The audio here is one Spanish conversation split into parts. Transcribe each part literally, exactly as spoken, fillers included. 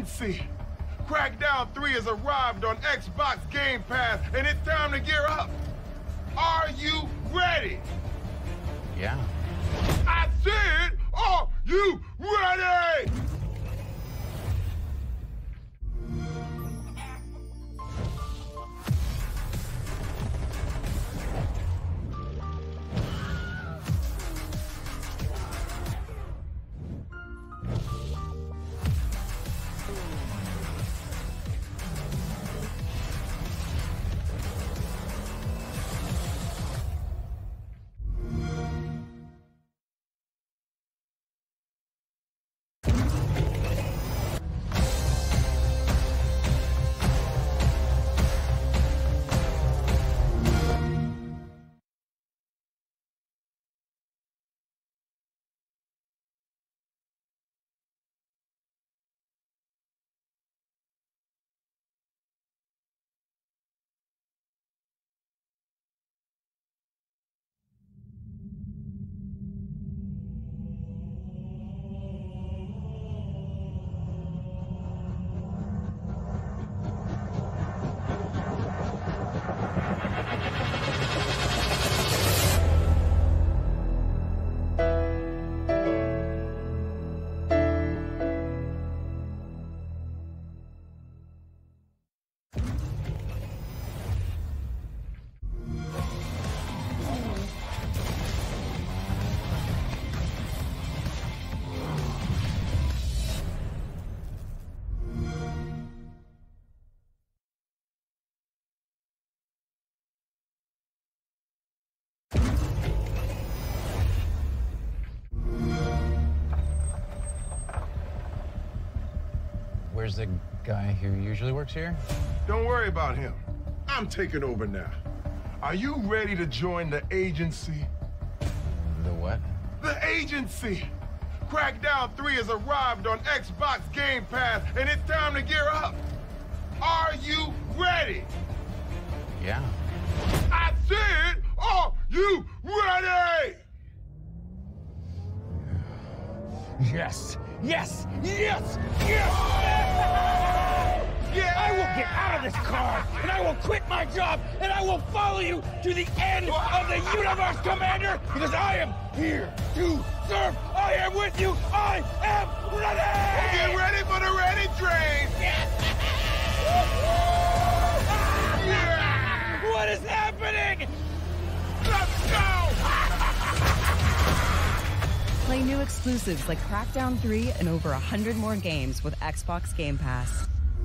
agency. Crackdown three has arrived on Xbox Game Pass, and it's time to gear up. Are you ready? Yeah. I said, are you ready? Where's the guy who usually works here? Don't worry about him. I'm taking over now. Are you ready to join the agency? The what? The agency! Crackdown three has arrived on Xbox Game Pass, and it's time to gear up. Are you ready? Yeah. I said, are you ready? Yes! Yes! Yes! Yes! Yeah! I will get out of this car, and I will quit my job, and I will follow you to the end of the universe, Commander, because I am here to serve. I am with you. I am ready! Get ready for the ready train! Yes! Yeah! What is happening? Let's go! Play new exclusives like Crackdown three and over one hundred more games with Xbox Game Pass.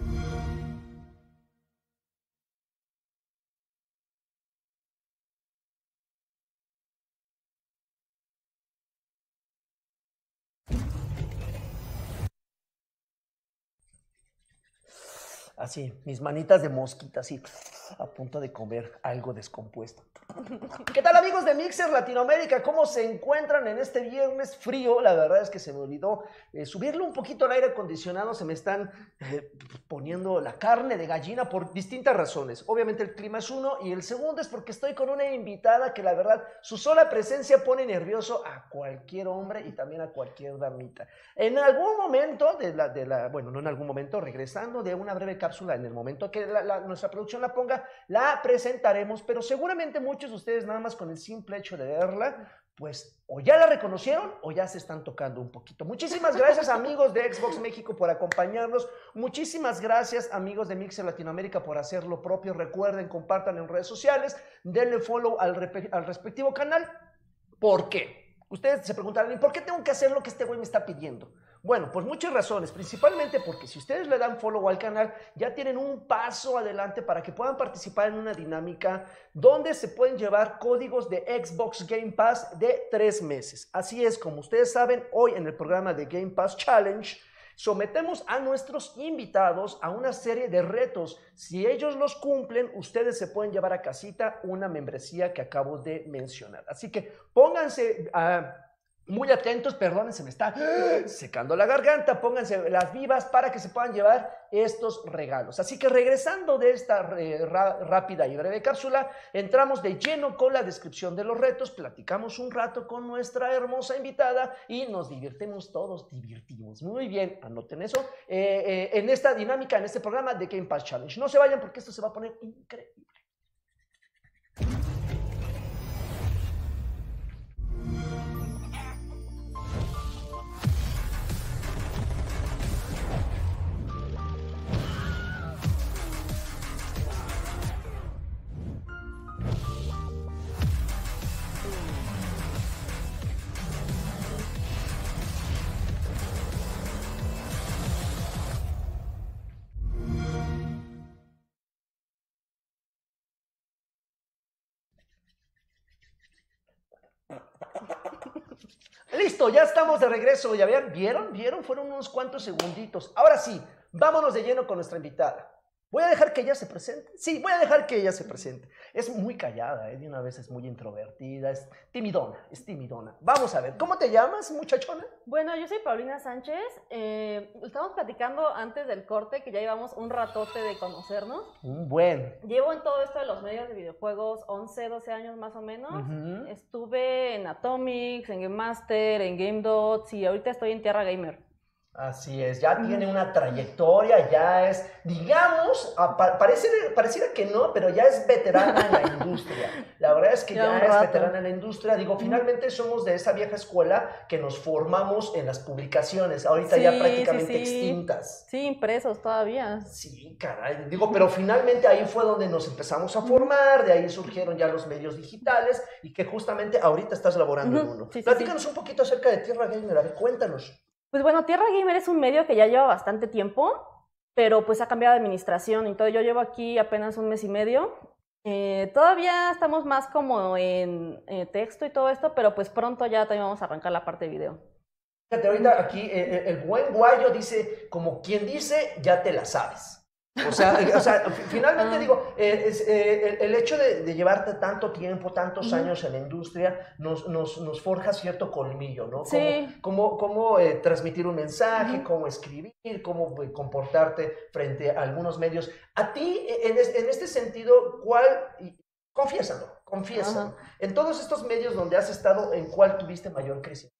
Así, mis manitas de mosquita, así, a punto de comer algo descompuesto. ¿Qué tal, amigos de Mixer Latinoamérica? ¿Cómo se encuentran en este viernes frío? La verdad es que se me olvidó eh, subirle un poquito al aire acondicionado. Se me están eh, poniendo la carne de gallina por distintas razones. Obviamente el clima es uno, y el segundo es porque estoy con una invitada que la verdad su sola presencia pone nervioso a cualquier hombre y también a cualquier damita. En algún momento de la, de la bueno, no en algún momento, regresando de una breve cápsula, en el momento que la, la, nuestra producción la ponga, la presentaremos, pero seguramente muchos de ustedes nada más con el simple hecho de verla, pues o ya la reconocieron o ya se están tocando un poquito. Muchísimas gracias, amigos de Xbox México, por acompañarnos. Muchísimas gracias, amigos de Mixer Latinoamérica, por hacer lo propio. Recuerden, compartan en redes sociales, denle follow al, al respectivo canal. ¿Por qué? Ustedes se preguntarán, ¿y por qué tengo que hacer lo que este güey me está pidiendo? Bueno, pues muchas razones, principalmente porque si ustedes le dan follow al canal, ya tienen un paso adelante para que puedan participar en una dinámica donde se pueden llevar códigos de Xbox Game Pass de tres meses. Así es, como ustedes saben, hoy en el programa de Game Pass Challenge, sometemos a nuestros invitados a una serie de retos. Si ellos los cumplen, ustedes se pueden llevar a casita una membresía que acabo de mencionar. Así que pónganse a... Muy atentos, perdonen, se me está secando la garganta, pónganse las vivas para que se puedan llevar estos regalos. Así que regresando de esta eh, rápida y breve cápsula, entramos de lleno con la descripción de los retos, platicamos un rato con nuestra hermosa invitada y nos divertimos todos, divertimos. Muy bien, anoten eso, eh, eh, en esta dinámica, en este programa de Game Pass Challenge. No se vayan porque esto se va a poner increíble. Listo, ya estamos de regreso. ¿Ya vieron? ¿Vieron? ¿Vieron? Fueron unos cuantos segunditos. Ahora sí, vámonos de lleno con nuestra invitada. ¿Voy a dejar que ella se presente? Sí, voy a dejar que ella se presente. Es muy callada, ¿eh? De una vez es muy introvertida, es timidona, es timidona. Vamos a ver, ¿cómo te llamas, muchachona? Bueno, yo soy Paulina Sánchez. Eh, estamos platicando antes del corte que ya llevamos un ratote de conocernos. Un buen. Llevo en todo esto de los medios de videojuegos once, doce años más o menos. Uh-huh. Estuve en Atomics, en Game Master, en Game Dots y ahorita estoy en Tierra Gamer. Así es, ya tiene una trayectoria, ya es, digamos, parece, pareciera que no, pero ya es veterana en la industria. La verdad es que ya, ya es veterana en la industria. Digo, finalmente somos de esa vieja escuela que nos formamos en las publicaciones, ahorita sí, ya prácticamente sí, sí. extintas. Sí, impresos todavía. Sí, caray. Digo, pero finalmente ahí fue donde nos empezamos a formar, de ahí surgieron ya los medios digitales y que justamente ahorita estás laborando uh-huh. en uno. Sí, Platícanos sí, sí. un poquito acerca de Tierra Gamer, a ver, cuéntanos. Pues bueno, Tierra Gamer es un medio que ya lleva bastante tiempo, pero pues ha cambiado de administración y todo. Yo llevo aquí apenas un mes y medio. Eh, todavía estamos más como en eh, texto y todo esto, pero pues pronto ya también vamos a arrancar la parte de video. Fíjate, ahorita aquí eh, el buen guayo dice, como quien dice, ya te la sabes. O sea, o sea finalmente digo, eh, es, eh, el, el hecho de, de llevarte tanto tiempo, tantos uh-huh. años en la industria, nos, nos, nos forja cierto colmillo, ¿no? Sí. Cómo, cómo, cómo eh, transmitir un mensaje, uh-huh. cómo escribir, cómo eh, comportarte frente a algunos medios. A ti, en, en este sentido, ¿cuál, confiésalo, confiésalo, uh-huh. en todos estos medios donde has estado, ¿en cuál tuviste mayor crecimiento?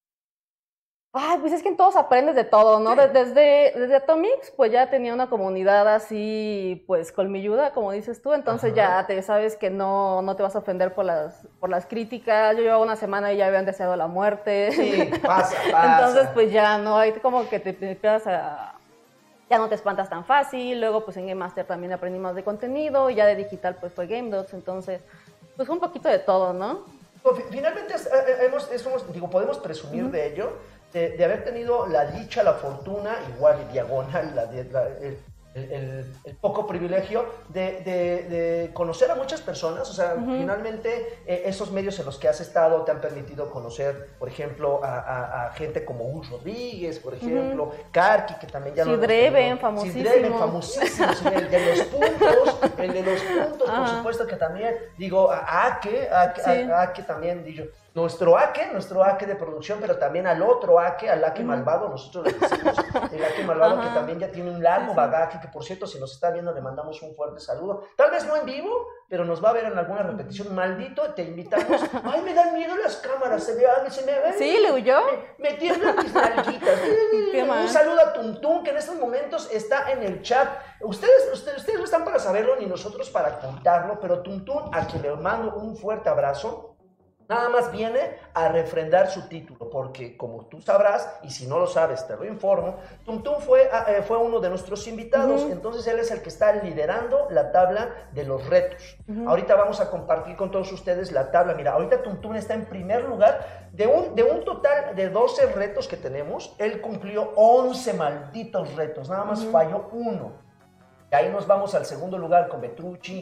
Ay, pues es que en todos aprendes de todo, ¿no? Sí. Desde, desde Atomics, pues ya tenía una comunidad así, pues colmilluda, como dices tú, entonces Ajá. ya te sabes que no, no te vas a ofender por las, por las críticas. Yo llevaba una semana y ya habían deseado la muerte. Sí, pasa, pasa. Entonces, pues ya, ¿no? Ahí como que te, te empiezas a... Ya no te espantas tan fácil. Luego, pues en Game Master también aprendí más de contenido, y ya de digital, pues fue Game Dots, entonces, pues un poquito de todo, ¿no? Finalmente, hemos, hemos, digo, podemos presumir uh-huh. de ello. De, de haber tenido la dicha, la fortuna, igual y diagonal, la, la, el, el, el poco privilegio de, de, de conocer a muchas personas. O sea, uh-huh. finalmente eh, esos medios en los que has estado te han permitido conocer, por ejemplo, a, a, a gente como Gus Rodríguez, por ejemplo, uh-huh. Karki, que también ya no Sidreven, famosísimo. Sidreven, famosísimo, el de los puntos, el de los puntos, uh-huh. por supuesto que también, digo, a Ake, a, sí. a, a Ake también, digo, nuestro Ake, nuestro Ake de producción, pero también al otro Ake, al Ake uh-huh. malvado, nosotros le decimos, el Ake malvado uh-huh. que también ya tiene un largo sí, sí. bagaje, que por cierto, si nos está viendo, le mandamos un fuerte saludo, tal vez no en vivo, pero nos va a ver en alguna repetición, maldito, te invitamos. Ay, me dan miedo las cámaras, se me, se me ven. Sí, le huyó. Me, me tiemblan mis nalguitas. Un saludo a Tum Tum, que en estos momentos está en el chat. Ustedes, ustedes, ustedes no están para saberlo, ni nosotros para contarlo, pero Tum Tum, a quien le mando un fuerte abrazo, nada más viene a refrendar su título, porque como tú sabrás, y si no lo sabes, te lo informo, Tum Tum fue, eh, fue uno de nuestros invitados, uh-huh. entonces él es el que está liderando la tabla de los retos. Uh-huh. Ahorita vamos a compartir con todos ustedes la tabla. Mira, ahorita Tum Tum está en primer lugar. De un, de un total de doce retos que tenemos, él cumplió once malditos retos, nada más uh-huh. falló uno. Y ahí nos vamos al segundo lugar con Petrucci,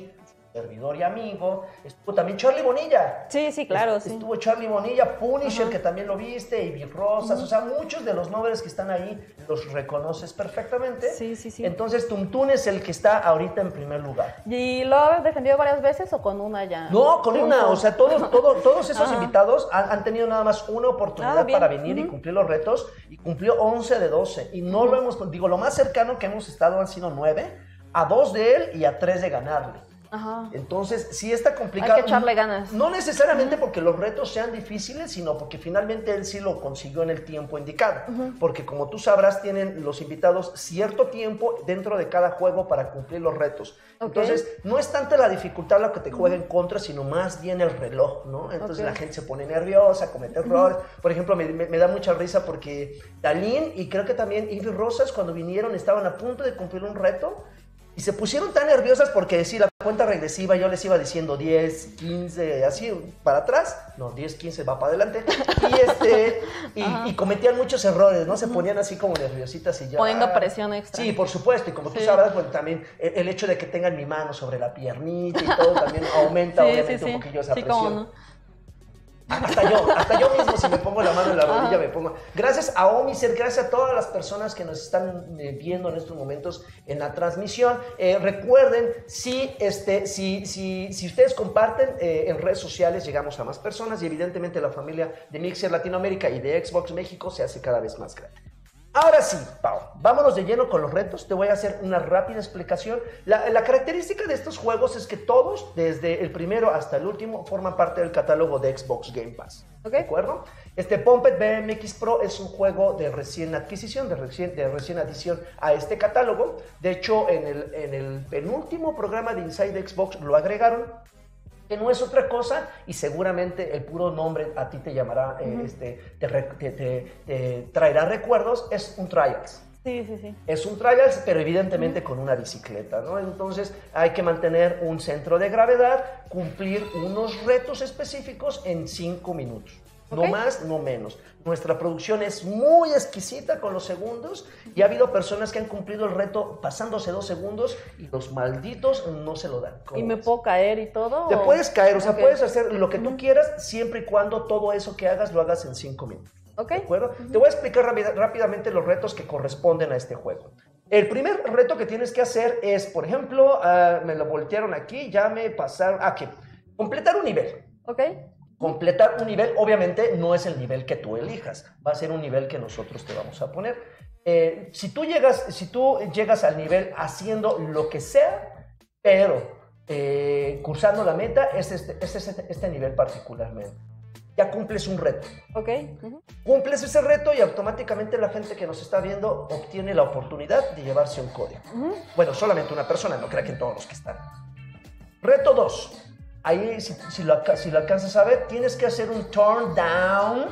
servidor y amigo, estuvo también Charlie Bonilla. Sí, sí, claro, Est- sí. Estuvo Charlie Bonilla, Punisher, Ajá. que también lo viste, Ivy Rosas, Ujú. o sea, muchos de los nombres que están ahí los reconoces perfectamente. Sí, sí, sí. Entonces, Tuntún es el que está ahorita en primer lugar. ¿Y lo has defendido varias veces o con una ya? No, con una, triunfó? o sea, todos, todos, todos esos Ajá. invitados han, han tenido nada más una oportunidad Ah, bien. para venir y Ujú. cumplir los retos, y cumplió once de doce, y no lo hemos, digo, lo más cercano que hemos estado han sido nueve, a dos de él y a tres de ganarle. Ajá. Entonces, sí está complicado. Hay que echarle ganas. No necesariamente porque los retos sean difíciles, sino porque finalmente él sí lo consiguió en el tiempo indicado. Porque como tú sabrás, tienen los invitados cierto tiempo dentro de cada juego para cumplir los retos. Ok. Entonces, no es tanto la dificultad lo que te juega en contra, sino más bien el reloj, ¿no? Entonces Ok. la gente se pone nerviosa, comete errores. Por ejemplo, me, me- me da mucha risa porque Dalín y creo que también Ivy Rosas, cuando vinieron, estaban a punto de cumplir un reto. Y se pusieron tan nerviosas porque sí, la cuenta regresiva yo les iba diciendo diez, quince, así para atrás. No, diez, quince va para adelante. Y, este, y, y cometían muchos errores, ¿no? Se ponían así como nerviositas y ya. Poniendo presión extra. Sí, por supuesto. Y como tú Sí. sabrás, pues también el, el hecho de que tengan mi mano sobre la piernita y todo también aumenta Sí, obviamente sí, sí. un poquillo esa Sí, presión. cómo no. Hasta yo, hasta yo mismo, si me pongo la mano en la rodilla, Ajá. me pongo. Gracias a Omiser, gracias a todas las personas que nos están eh, viendo en estos momentos en la transmisión. Eh, recuerden, si, este, si, si, si ustedes comparten eh, en redes sociales, llegamos a más personas y evidentemente la familia de Mixer Latinoamérica y de Xbox México se hace cada vez más grande. Ahora sí, Pau, vámonos de lleno con los retos. Te voy a hacer una rápida explicación. La, la característica de estos juegos es que todos, desde el primero hasta el último, forman parte del catálogo de Xbox Game Pass. Ok. ¿De acuerdo? Este Pumped B M X Pro es un juego de recién adquisición, de recién, de recién adición a este catálogo. De hecho, en el, en el penúltimo programa de Inside Xbox lo agregaron, que no es otra cosa, y seguramente el puro nombre a ti te llamará, eh, Ujú. este, te, re- te- te- te traerá recuerdos, es un Trials. Sí, sí, sí. Es un Trials, pero evidentemente con una bicicleta, ¿no? Entonces hay que mantener un centro de gravedad, cumplir unos retos específicos en cinco minutos. No Ok. más, no menos. Nuestra producción es muy exquisita con los segundos y ha habido personas que han cumplido el reto pasándose dos segundos y los malditos no se lo dan. ¿Cómo ¿Y me ves? puedo caer y todo? Te o- puedes caer, o sea, Ok. puedes hacer lo que tú quieras siempre y cuando todo eso que hagas lo hagas en cinco minutos. Ok. ¿De acuerdo? Te voy a explicar rápida- rápidamente los retos que corresponden a este juego. El primer reto que tienes que hacer es, por ejemplo, ah, me lo voltearon aquí, ya me pasaron, ah, que completar un nivel. Ok. Completar un nivel, obviamente, no es el nivel que tú elijas, va a ser un nivel que nosotros te vamos a poner. Eh, si, tú llegas, si tú llegas al nivel haciendo lo que sea, pero eh, cursando la meta, es este, es este, este nivel particularmente. Ya cumples un reto. Ok. Ujú. Cumples ese reto y automáticamente la gente que nos está viendo obtiene la oportunidad de llevarse un código. Ujú. Bueno, solamente una persona, no crea que todos los que están. Reto dos. Ahí, si, si, lo, alca- si lo alcanzas a ver, tienes que hacer un turn down,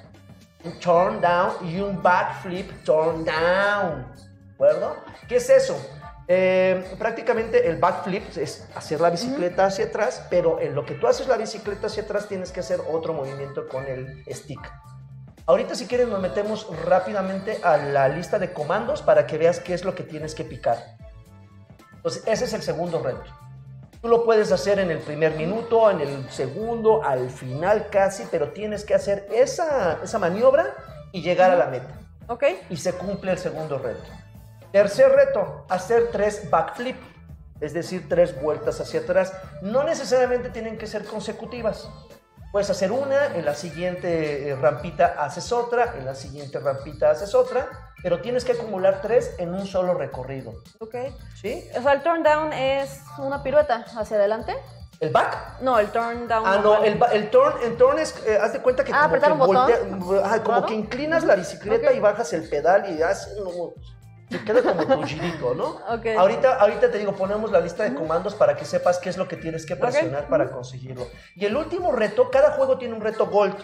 un turn down y un backflip turn down. ¿De acuerdo? ¿Qué es eso? Eh, prácticamente el backflip es hacer la bicicleta hacia atrás, pero en lo que tú haces la bicicleta hacia atrás tienes que hacer otro movimiento con el stick. Ahorita si quieres nos metemos rápidamente a la lista de comandos para que veas qué es lo que tienes que picar. Entonces ese es el segundo reto. Tú lo puedes hacer en el primer minuto, en el segundo, al final casi, pero tienes que hacer esa, esa maniobra y llegar a la meta. Ok. Y se cumple el segundo reto. Tercer reto, hacer tres backflip, es decir, tres vueltas hacia atrás. No necesariamente tienen que ser consecutivas. Puedes hacer una, en la siguiente eh, rampita haces otra, en la siguiente rampita haces otra, pero tienes que acumular tres en un solo recorrido. Ok. ¿Sí? O sea, el turn down es una pirueta hacia adelante. ¿El back? No, el turn down. Ah, no, normal. el, ba- el turn, el turn es, eh, haz de cuenta que Ah, como apretar que, un botón. voltea- ajá, como ¿Claro? que inclinas la bicicleta Ok. y bajas el pedal y haces, no, te queda como tu girito, ¿no? Ok. Ahorita, ahorita te digo, ponemos la lista de comandos para que sepas qué es lo que tienes que presionar Ok. para conseguirlo. Y el último reto, cada juego tiene un reto Gold.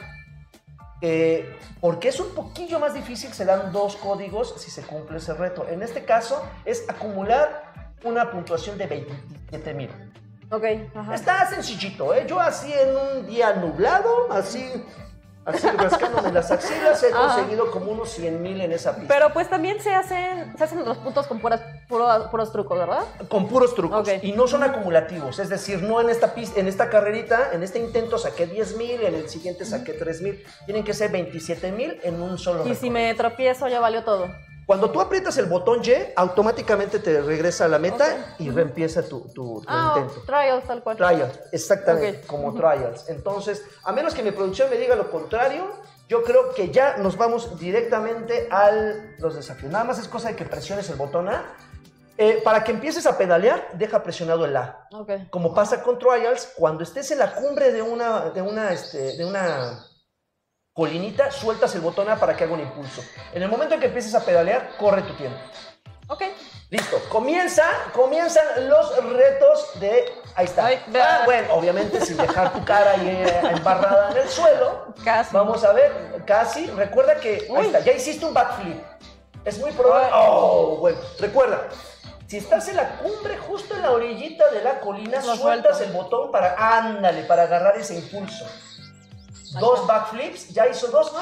Eh, porque es un poquillo más difícil, se dan dos códigos si se cumple ese reto. En este caso es acumular una puntuación de veintisiete mil. Ok. Ajá. Está sencillito, ¿eh? Yo así en un día nublado, así, así rascándome las axilas, he Ajá. conseguido como unos cien mil en esa pista. Pero pues también se hacen, se hacen los puntos con puras, puro puro, puros trucos, ¿verdad? Con puros trucos. Ok. Y no son acumulativos. Es decir, no en esta, pista, en esta carrerita, en este intento saqué diez mil, en el siguiente saqué tres mil. Tienen que ser veintisiete mil en un solo Y recorrido. si me tropiezo, ya valió todo. Cuando tú aprietas el botón Y, automáticamente te regresa a la meta Ok. y reempieza tu, tu, tu Ah, intento. trials, tal cual. Trials, exactamente, Ok. como trials. Entonces, a menos que mi producción me diga lo contrario, yo creo que ya nos vamos directamente a los desafíos. Nada más es cosa de que presiones el botón A. Eh, para que empieces a pedalear, deja presionado el A. Ok. Como pasa con trials, cuando estés en la cumbre de una, de una, este, de una colinita, sueltas el botón A para que haga un impulso. En el momento en que empieces a pedalear, corre tu tiempo. Ok. Listo, comienza, comienzan los retos de... Ahí está. Ay, Ah, bueno, obviamente sin dejar tu cara ahí eh, embarrada en el suelo. Casi. Vamos a ver, casi. Recuerda que... Ahí Uy. está, ya hiciste un backflip. Es muy probable... Ay. Oh, bueno, recuerda. Si estás en la cumbre, justo en la orillita de la colina, Lo sueltas suelto. el botón para... Ándale, para agarrar ese impulso. Dos backflips, ya hizo dos.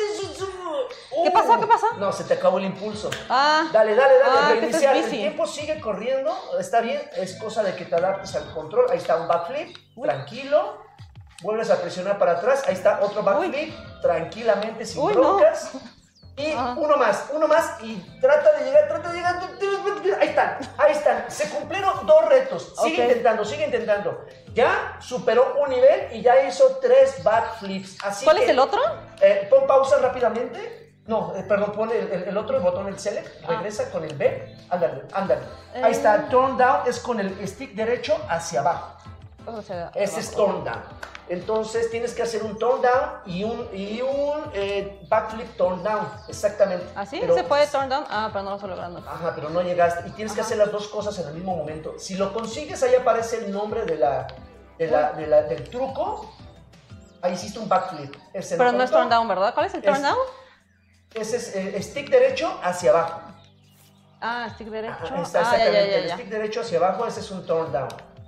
¿Qué pasó? ¿Qué pasó? No, se te acabó el impulso. Ah. Dale, dale, dale, Ah, que reiniciar. estás El busy. tiempo sigue corriendo, está bien, es cosa de que te adaptes al control. Ahí está un backflip, tranquilo. Vuelves a presionar para atrás, ahí está otro backflip, tranquilamente, sin Uy, no. broncas. Y Ah. uno más, uno más y trata de llegar, trata de llegar. Ahí están, ahí están. Se cumplieron dos retos. Sigue Ok. intentando, sigue intentando. Ya superó un nivel y ya hizo tres backflips. Así ¿Cuál que, es el otro? eh, pon pausa rápidamente. No, eh, perdón, pon el, el- el otro, el botón, el select. Ah. Regresa con el B. Ándale, ándale. Eh. Ahí está, turn down es con el stick derecho hacia abajo. O sea, Ese es abajo. turn down. Entonces tienes que hacer un turn down y un, y un eh, backflip turn down. Exactamente. ¿Así? Pero- ¿Se puede turn down? Ah, pero no lo estoy logrando. Ajá, pero no llegaste. Y tienes que hacer las dos cosas en el mismo momento. Si lo consigues, ahí aparece el nombre de la, de la, de la- del truco. Ahí hiciste un backflip. Ese Pero no es contó. turn down, ¿verdad? ¿Cuál es el turn Es- down? Ese es eh, stick derecho hacia abajo. Ah, stick derecho. Ajá, está Ah, ya, ya, exactamente. ya, El ya. stick derecho hacia abajo, ese es un turn down.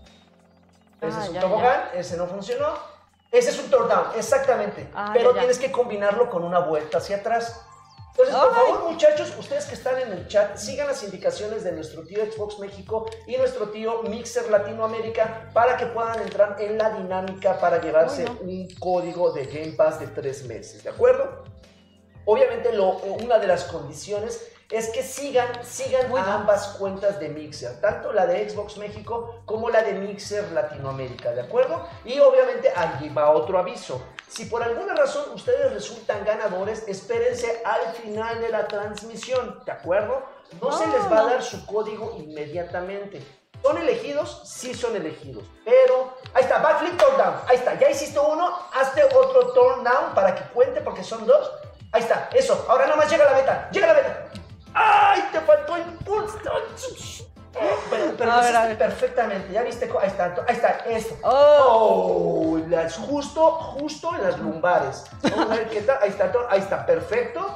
Ese Ah, es un ya, tobogán, ese no funcionó. Ese es un turn down, exactamente. Ah, pero ya, ya. tienes que combinarlo con una vuelta hacia atrás. Entonces, por Ay. favor, muchachos, ustedes que están en el chat, sigan las indicaciones de nuestro tío Xbox México y nuestro tío Mixer Latinoamérica para que puedan entrar en la dinámica para llevarse Uy, no. un código de Game Pass de tres meses, ¿de acuerdo? Obviamente, lo, una de las condiciones es que sigan, sigan Uy, a no. ambas cuentas de Mixer, tanto la de Xbox México como la de Mixer Latinoamérica, ¿de acuerdo? Y obviamente allí va otro aviso. Si por alguna razón ustedes resultan ganadores, espérense al final de la transmisión, ¿de acuerdo? No, se No, les va a no. dar su código inmediatamente. ¿Son elegidos? Sí son elegidos. Pero, ahí está, backflip, turn down. Ahí está, ya hiciste uno, hazte otro turn down para que cuente porque son dos. Ahí está, eso. Ahora nada más llega a la meta. Llega a la meta. ¡Ay! Te faltó impulso. Pero, pero A lo ver, a hiciste ver. perfectamente. Ya viste. co- Ahí está, ahí está, esto. Oh. Oh, las, justo, justo en las lumbares. Vamos a ver qué tal. Ahí está, to- ahí está, perfecto.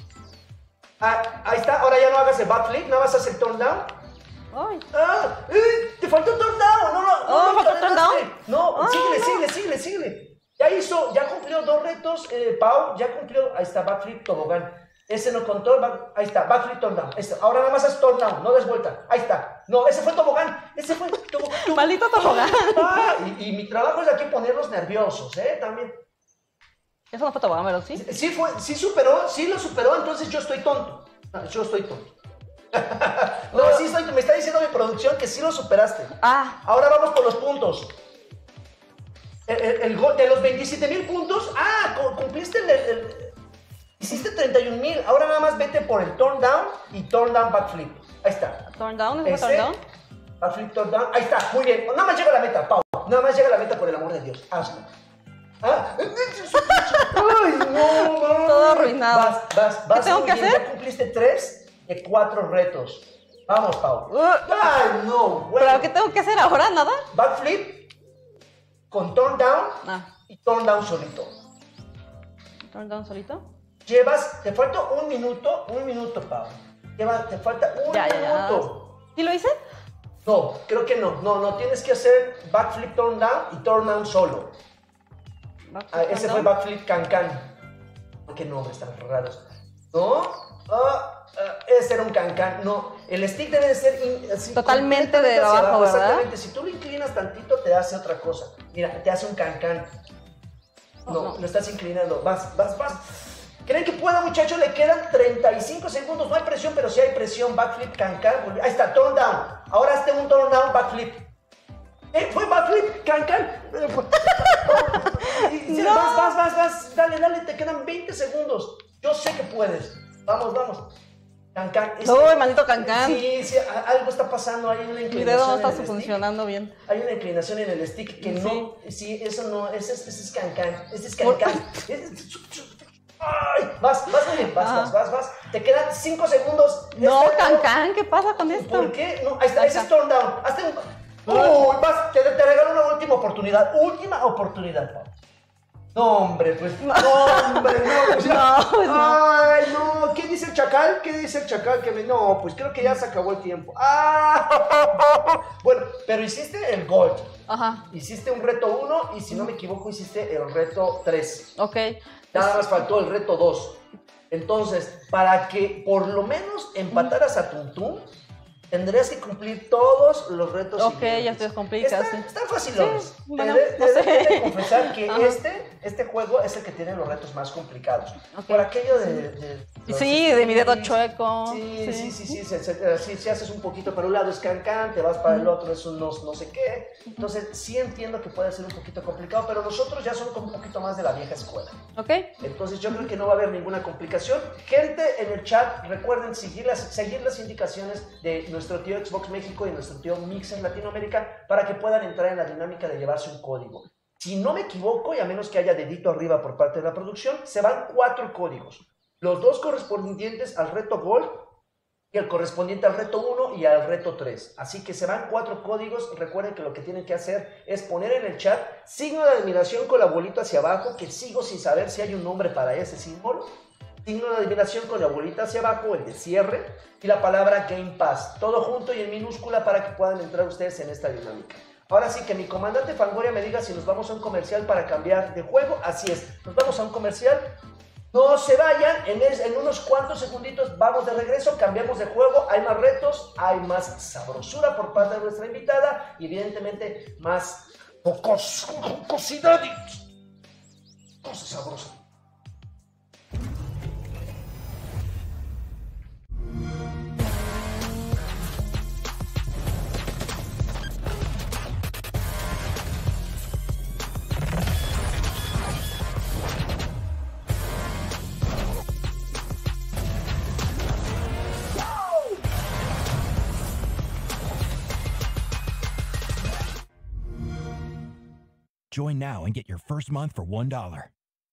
Ah, ahí está, ahora ya no hagas el backflip, nada más haces el turn down. Ay. ¡Ah! ¡Eh! ¡Te faltó turn down! ¡No, no! Oh, no, ¿faltó turn down? No, Ah, síguele, no. síguele, síguele, síguele. Ya hizo, ya cumplió dos retos, eh, Pau, ya cumplió, ahí está, backflip, tobogán. Ese no contó, back- ahí está, backflip, turn down. Ahí está. Ahora nada más haz turn down, no des vuelta. Ahí está. No, ese fue tobogán, ese fue tobogán. Maldito tobogán. Ah, y, y mi trabajo es aquí ponerlos nerviosos, ¿eh? También. Eso no fue tobogán, ¿verdad? ¿Sí? Sí, fue, sí superó, sí lo superó, entonces yo estoy tonto. No, yo estoy tonto. No, sí estoy, me está diciendo mi producción que sí lo superaste. Ah. Ahora vamos por los puntos. El, el- el gol de los veintisiete mil puntos. Ah, cu- cumpliste el, el- el- hiciste treinta y un mil. Ahora nada más vete por el turn down y turn down backflip. Ahí está. Turn down, ¿es Ese, turn down? Backflip, turn down. Ahí está, muy bien. Nada más llega a la meta, Pau. Nada más llega a la meta, por el amor de Dios. Hazlo. ¿Ah? Ay, no, no. Todo arruinado. Vas, vas, vas. tengo muy que bien. hacer? Ya cumpliste tres de cuatro retos. Vamos, Pau. Uh. Ay, no, bueno. ¿Pero qué tengo que hacer ahora? ¿Nada? Backflip con turn down Ah. y turn down solito. Turn down solito. Llevas, te falta un minuto, un minuto, Pau. Lleva, te falta un Ya, ya, ya. minuto. ¿Sí lo hice? No, creo que no. No, no, tienes que hacer backflip, turn down y turn down solo. Back- Ah, ese turn fue down. backflip can can. Qué nombres tan raros. ¿No? Ah, uh, ese era un cancán. No, el stick debe de ser in, así, totalmente de hacia abajo, ¿verdad? Exactamente, si tú lo inclinas tantito te hace otra cosa. Mira, te hace un cancán. No, Oh, no. lo estás inclinando. Vas, vas, vas. ¿Creen que pueda, muchachos? Le quedan treinta y cinco segundos. No hay presión, pero sí hay presión. Backflip, cancán. Ahí está, turn down. Ahora hazte un turn down, backflip. Eh, fue backflip, cancán. No. Vas, vas, vas, vas. Dale, dale, te quedan veinte segundos. Yo sé que puedes. Vamos, vamos. Cancán. Este, Uy, maldito cancán. Sí, sí, algo está pasando. Hay una inclinación. Mi dedo no está en el funcionando stick. bien. Hay una inclinación en el stick que sí. no. Sí, eso no. Ese es, ese es cancán. Ese es cancán. Ay, vas, vas muy bien, vas, vas, vas, vas. Te quedan cinco segundos. No, Esta, cancán, ¿qué pasa con esto? ¿Por qué? No, ahí está, ese es turn down. Hazte un. Uy, vas, te, te regalo una última oportunidad. Última oportunidad, Pablo. No, hombre, pues. No, hombre, no. Pues, no, pues no. Ay, no. ¿Qué dice el chacal? ¿Qué dice el chacal? Que me... No, pues creo que ya se acabó el tiempo. Ah, bueno, pero hiciste el gold. Ajá. Hiciste un reto uno y si no me equivoco hiciste el reto tres. Ok. Nada más faltó el reto dos. Entonces, para que por lo menos empataras a Tuntún, tendrías que cumplir todos los retos Ok, siguientes. ya te complicas. Están, Sí. están facilones. Sí, bueno, te de, no te sé. de, de confesar que Ajá. este, este juego es el que tiene los retos más complicados. Ok. Por aquello de... de los Sí, de mi dedo sticks. chueco. Sí, sí, sí, sí, sí, sí, sí, sí, haces un poquito para un lado es cancán, te vas para el otro es un no, no sé qué. Entonces sí entiendo que puede ser un poquito complicado, pero nosotros ya somos como un poquito más de la vieja escuela. Ok. Entonces yo creo que no va a haber ninguna complicación. Gente en el chat, recuerden seguir las, seguir las indicaciones de nuestro tío Xbox México y nuestro tío Mixer Latinoamérica para que puedan entrar en la dinámica de llevarse un código. Si no me equivoco, y a menos que haya dedito arriba por parte de la producción, se van cuatro códigos. Los dos correspondientes al reto Gold y el correspondiente al reto uno y al reto tres. Así que se van cuatro códigos. Recuerden que lo que tienen que hacer es poner en el chat signo de admiración con la bolita hacia abajo, que sigo sin saber si hay un nombre para ese símbolo. Signo de admiración con la bolita hacia abajo, el de cierre, y la palabra Game Pass. Todo junto y en minúscula para que puedan entrar ustedes en esta dinámica. Ahora sí que mi comandante Fangoria me diga si nos vamos a un comercial para cambiar de juego. Así es, nos vamos a un comercial. No se vayan, en, es, en unos cuantos segunditos vamos de regreso, cambiamos de juego, hay más retos, hay más sabrosura por parte de nuestra invitada y evidentemente más jocos, jocosidad y cosas sabrosas. Join now and get your first month for one dollar.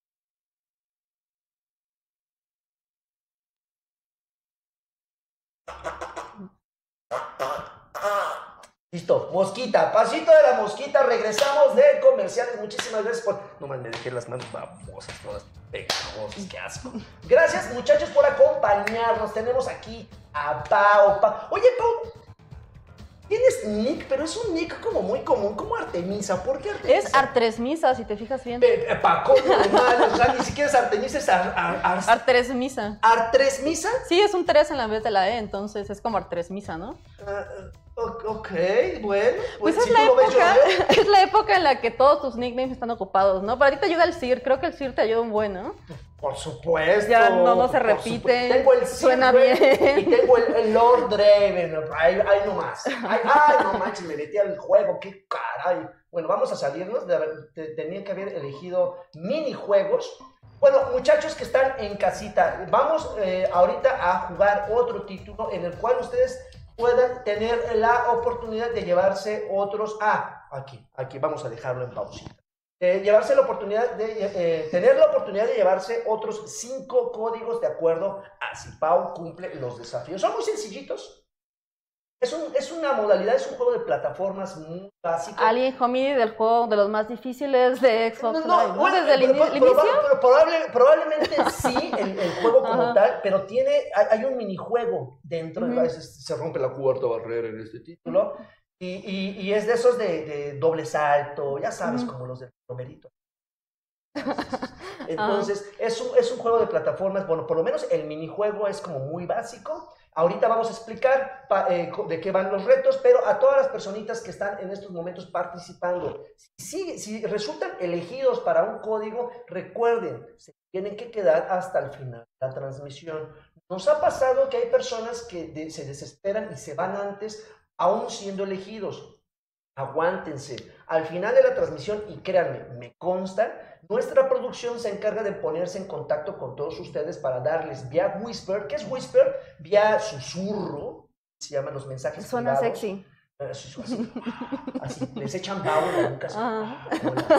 Listo, mosquita, pasito de la mosquita, regresamos del comercial. Muchísimas gracias por... No me dejé las manos babosas, todas pegajosas, qué asco. Gracias muchachos por acompañarnos. Tenemos aquí a Pau. Pau. Oye, Pau, tienes nick, pero es un nick como muy común, como Artemisa. ¿Por qué Artemisa? Es Artresmisa, si te fijas bien. Eh, eh, Paco, normal, o sea, ni siquiera es Artemisa, es Ar, Ar, Ar, Artresmisa. ¿Artresmisa? Sí, es un tres en la vez de la E, entonces es como Artresmisa, ¿no? Uh, ok, bueno. Pues, pues es, si la tú lo ves, yo época, lo veo. es la época en la que todos tus nicknames están ocupados, ¿no? Pero ahorita ayuda el Sir, creo que el Sir te ayuda un buen, ¿no? Por supuesto. Ya no, no se por repite, supuesto. Tengo el suena Sir, bien. Y tengo el, el Lord Draven. Ay, ay, no más. Ay, ay, no manches, me metí al juego. Qué caray. Bueno, vamos a salirnos. De, de, tenía que haber elegido minijuegos. Bueno, muchachos que están en casita, vamos eh, ahorita a jugar otro título en el cual ustedes puedan tener la oportunidad de llevarse otros... Ah, aquí, aquí, vamos a dejarlo en pausita. Eh, llevarse la oportunidad de... Eh, tener la oportunidad de llevarse otros cinco códigos de acuerdo a si Pau cumple los desafíos. Son muy sencillitos. Es, un, es una modalidad, es un juego de plataformas muy básico. Alien Homie del juego de los más difíciles de Xbox No, no, Live, ¿no? bueno, Desde el, pero, ini- pero, el inicio. pero probable, probablemente sí, el, el juego como Ajá. tal, pero tiene, hay, hay un minijuego dentro, Ujú. a veces se rompe la cuarta barrera en este título, y, y, y es de esos de, de doble salto, ya sabes, Ujú. como los del numerito. Entonces, es un, es un juego de plataformas, bueno, por lo menos el minijuego es como muy básico. Ahorita vamos a explicar pa, eh, de qué van los retos, pero a todas las personitas que están en estos momentos participando, si, si resultan elegidos para un código, recuerden, se tienen que quedar hasta el final de la transmisión. Nos ha pasado que hay personas que de, se desesperan y se van antes, aún siendo elegidos. Aguántense. Al final de la transmisión, y créanme, me consta, nuestra producción se encarga de ponerse en contacto con todos ustedes para darles vía Whisper. ¿Qué es Whisper? Vía susurro, se llaman los mensajes Suena privados. sexy. Así, así, así, les echan babo en la nuca, así, ah.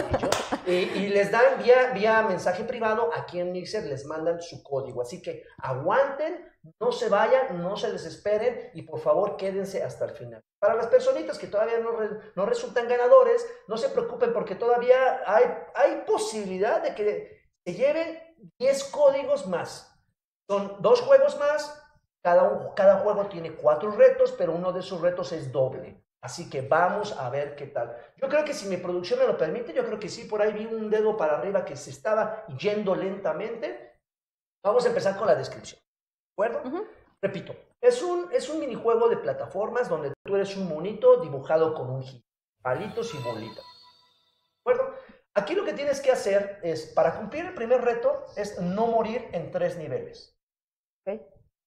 y, y les dan vía, vía mensaje privado. Aquí en Mixer les mandan su código, así que aguanten, no se vayan, no se desesperen y por favor quédense hasta el final. Para las personitas que todavía no, re, no resultan ganadores, no se preocupen porque todavía hay, hay posibilidad de que se lleven diez códigos más. Son dos juegos más. Cada, un, cada juego tiene cuatro retos, pero uno de esos retos es doble. Así que vamos a ver qué tal. Yo creo que si mi producción me lo permite, yo creo que sí, por ahí vi un dedo para arriba que se estaba yendo lentamente. Vamos a empezar con la descripción. ¿De acuerdo? Uh-huh. Repito, es un, es un minijuego de plataformas donde tú eres un monito dibujado con un giro, palitos y bolitas. ¿De acuerdo? Aquí lo que tienes que hacer es, para cumplir el primer reto, es no morir en tres niveles. ¿Ok?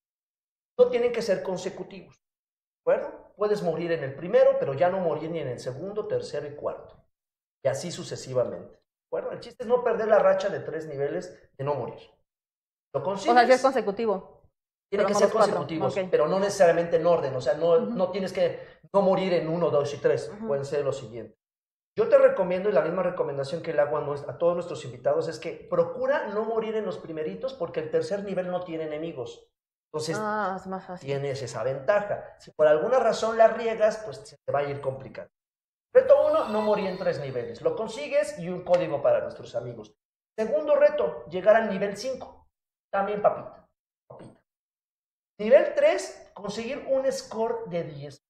No tienen que ser consecutivos, ¿de acuerdo? Puedes morir en el primero, pero ya no morir ni en el segundo, tercero y cuarto. Y así sucesivamente, ¿de acuerdo? El chiste es no perder la racha de tres niveles de no morir. ¿Lo consigues? O sea, si es consecutivo. Tiene que ser consecutivos, okay. Pero no necesariamente en orden. O sea, no, uh-huh. no tienes que no morir en uno, dos y tres. Uh-huh. Pueden ser los siguientes. Yo te recomiendo, y la misma recomendación que le hago a, a todos nuestros invitados, es que procura no morir en los primeritos porque el tercer nivel no tiene enemigos. Entonces, ah, es más fácil. Tienes esa ventaja. Si por alguna razón la riegas, pues se te va a ir complicando. Reto uno, no morir en tres niveles. Lo consigues y un código para nuestros amigos. Segundo reto, llegar al nivel cinco. También papita. papita. Nivel tres, conseguir un score de diez.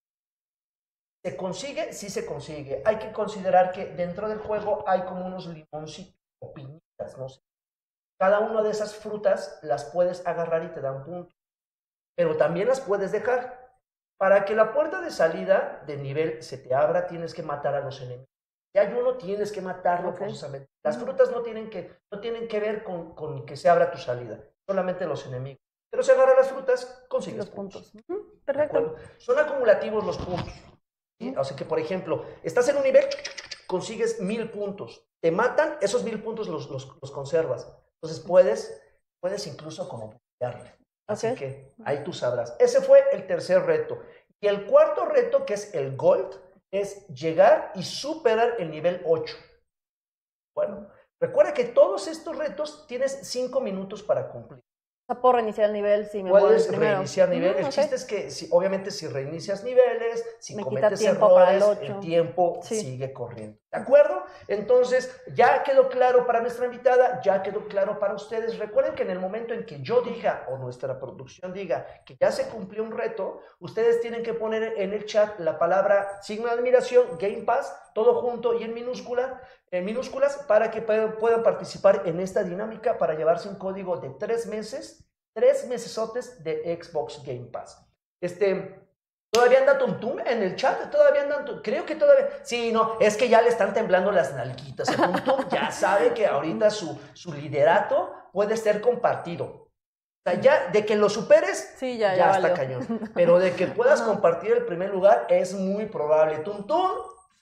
¿Se consigue? Sí se consigue. Hay que considerar que dentro del juego hay como unos limoncitos o piñitas, no sé. Cada una de esas frutas las puedes agarrar y te dan puntos. Pero también las puedes dejar. Para que la puerta de salida de nivel se te abra, tienes que matar a los enemigos. Si hay uno, tienes que matarlo okay. forzosamente. Las frutas no tienen que, no tienen que ver con, con que se abra tu salida. Solamente los enemigos. Pero si agarras las frutas, consigues los puntos. puntos. Uh-huh. Perfecto. Son acumulativos los puntos. ¿Sí? O sea que, por ejemplo, estás en un nivel, consigues mil puntos. Te matan, esos mil puntos los, los, los conservas. Entonces puedes, puedes incluso como darle. Así okay. que ahí tú sabrás. Ese fue el tercer reto. Y el cuarto reto, que es el Gold, es llegar y superar el nivel ocho. Bueno, recuerda que todos estos retos tienes cinco minutos para cumplir. O sea, puedo reiniciar el nivel si me Puedes voy primero. reiniciar nivel. Mm, el okay. chiste es que, si, obviamente, si reinicias niveles, si me cometes quita errores, el, el tiempo sí. sigue corriendo. ¿De acuerdo? Entonces, ya quedó claro para nuestra invitada, ya quedó claro para ustedes. Recuerden que en el momento en que yo diga, o nuestra producción diga, que ya se cumplió un reto, ustedes tienen que poner en el chat la palabra signo de admiración, Game Pass, todo junto y en minúscula, en minúsculas, para que puedan participar en esta dinámica para llevarse un código de tres meses, tres mesesotes de Xbox Game Pass. Este, ¿todavía anda Tum Tum en el chat? ¿Todavía andan? Creo que todavía. Sí, no, es que ya le están temblando las nalguitas. El Tum Tum ya sabe que ahorita su, su liderato puede ser compartido. O sea, ya de que lo superes, sí, ya, ya, ya está valió. cañón. Pero de que puedas compartir el primer lugar es muy probable. Tum Tum,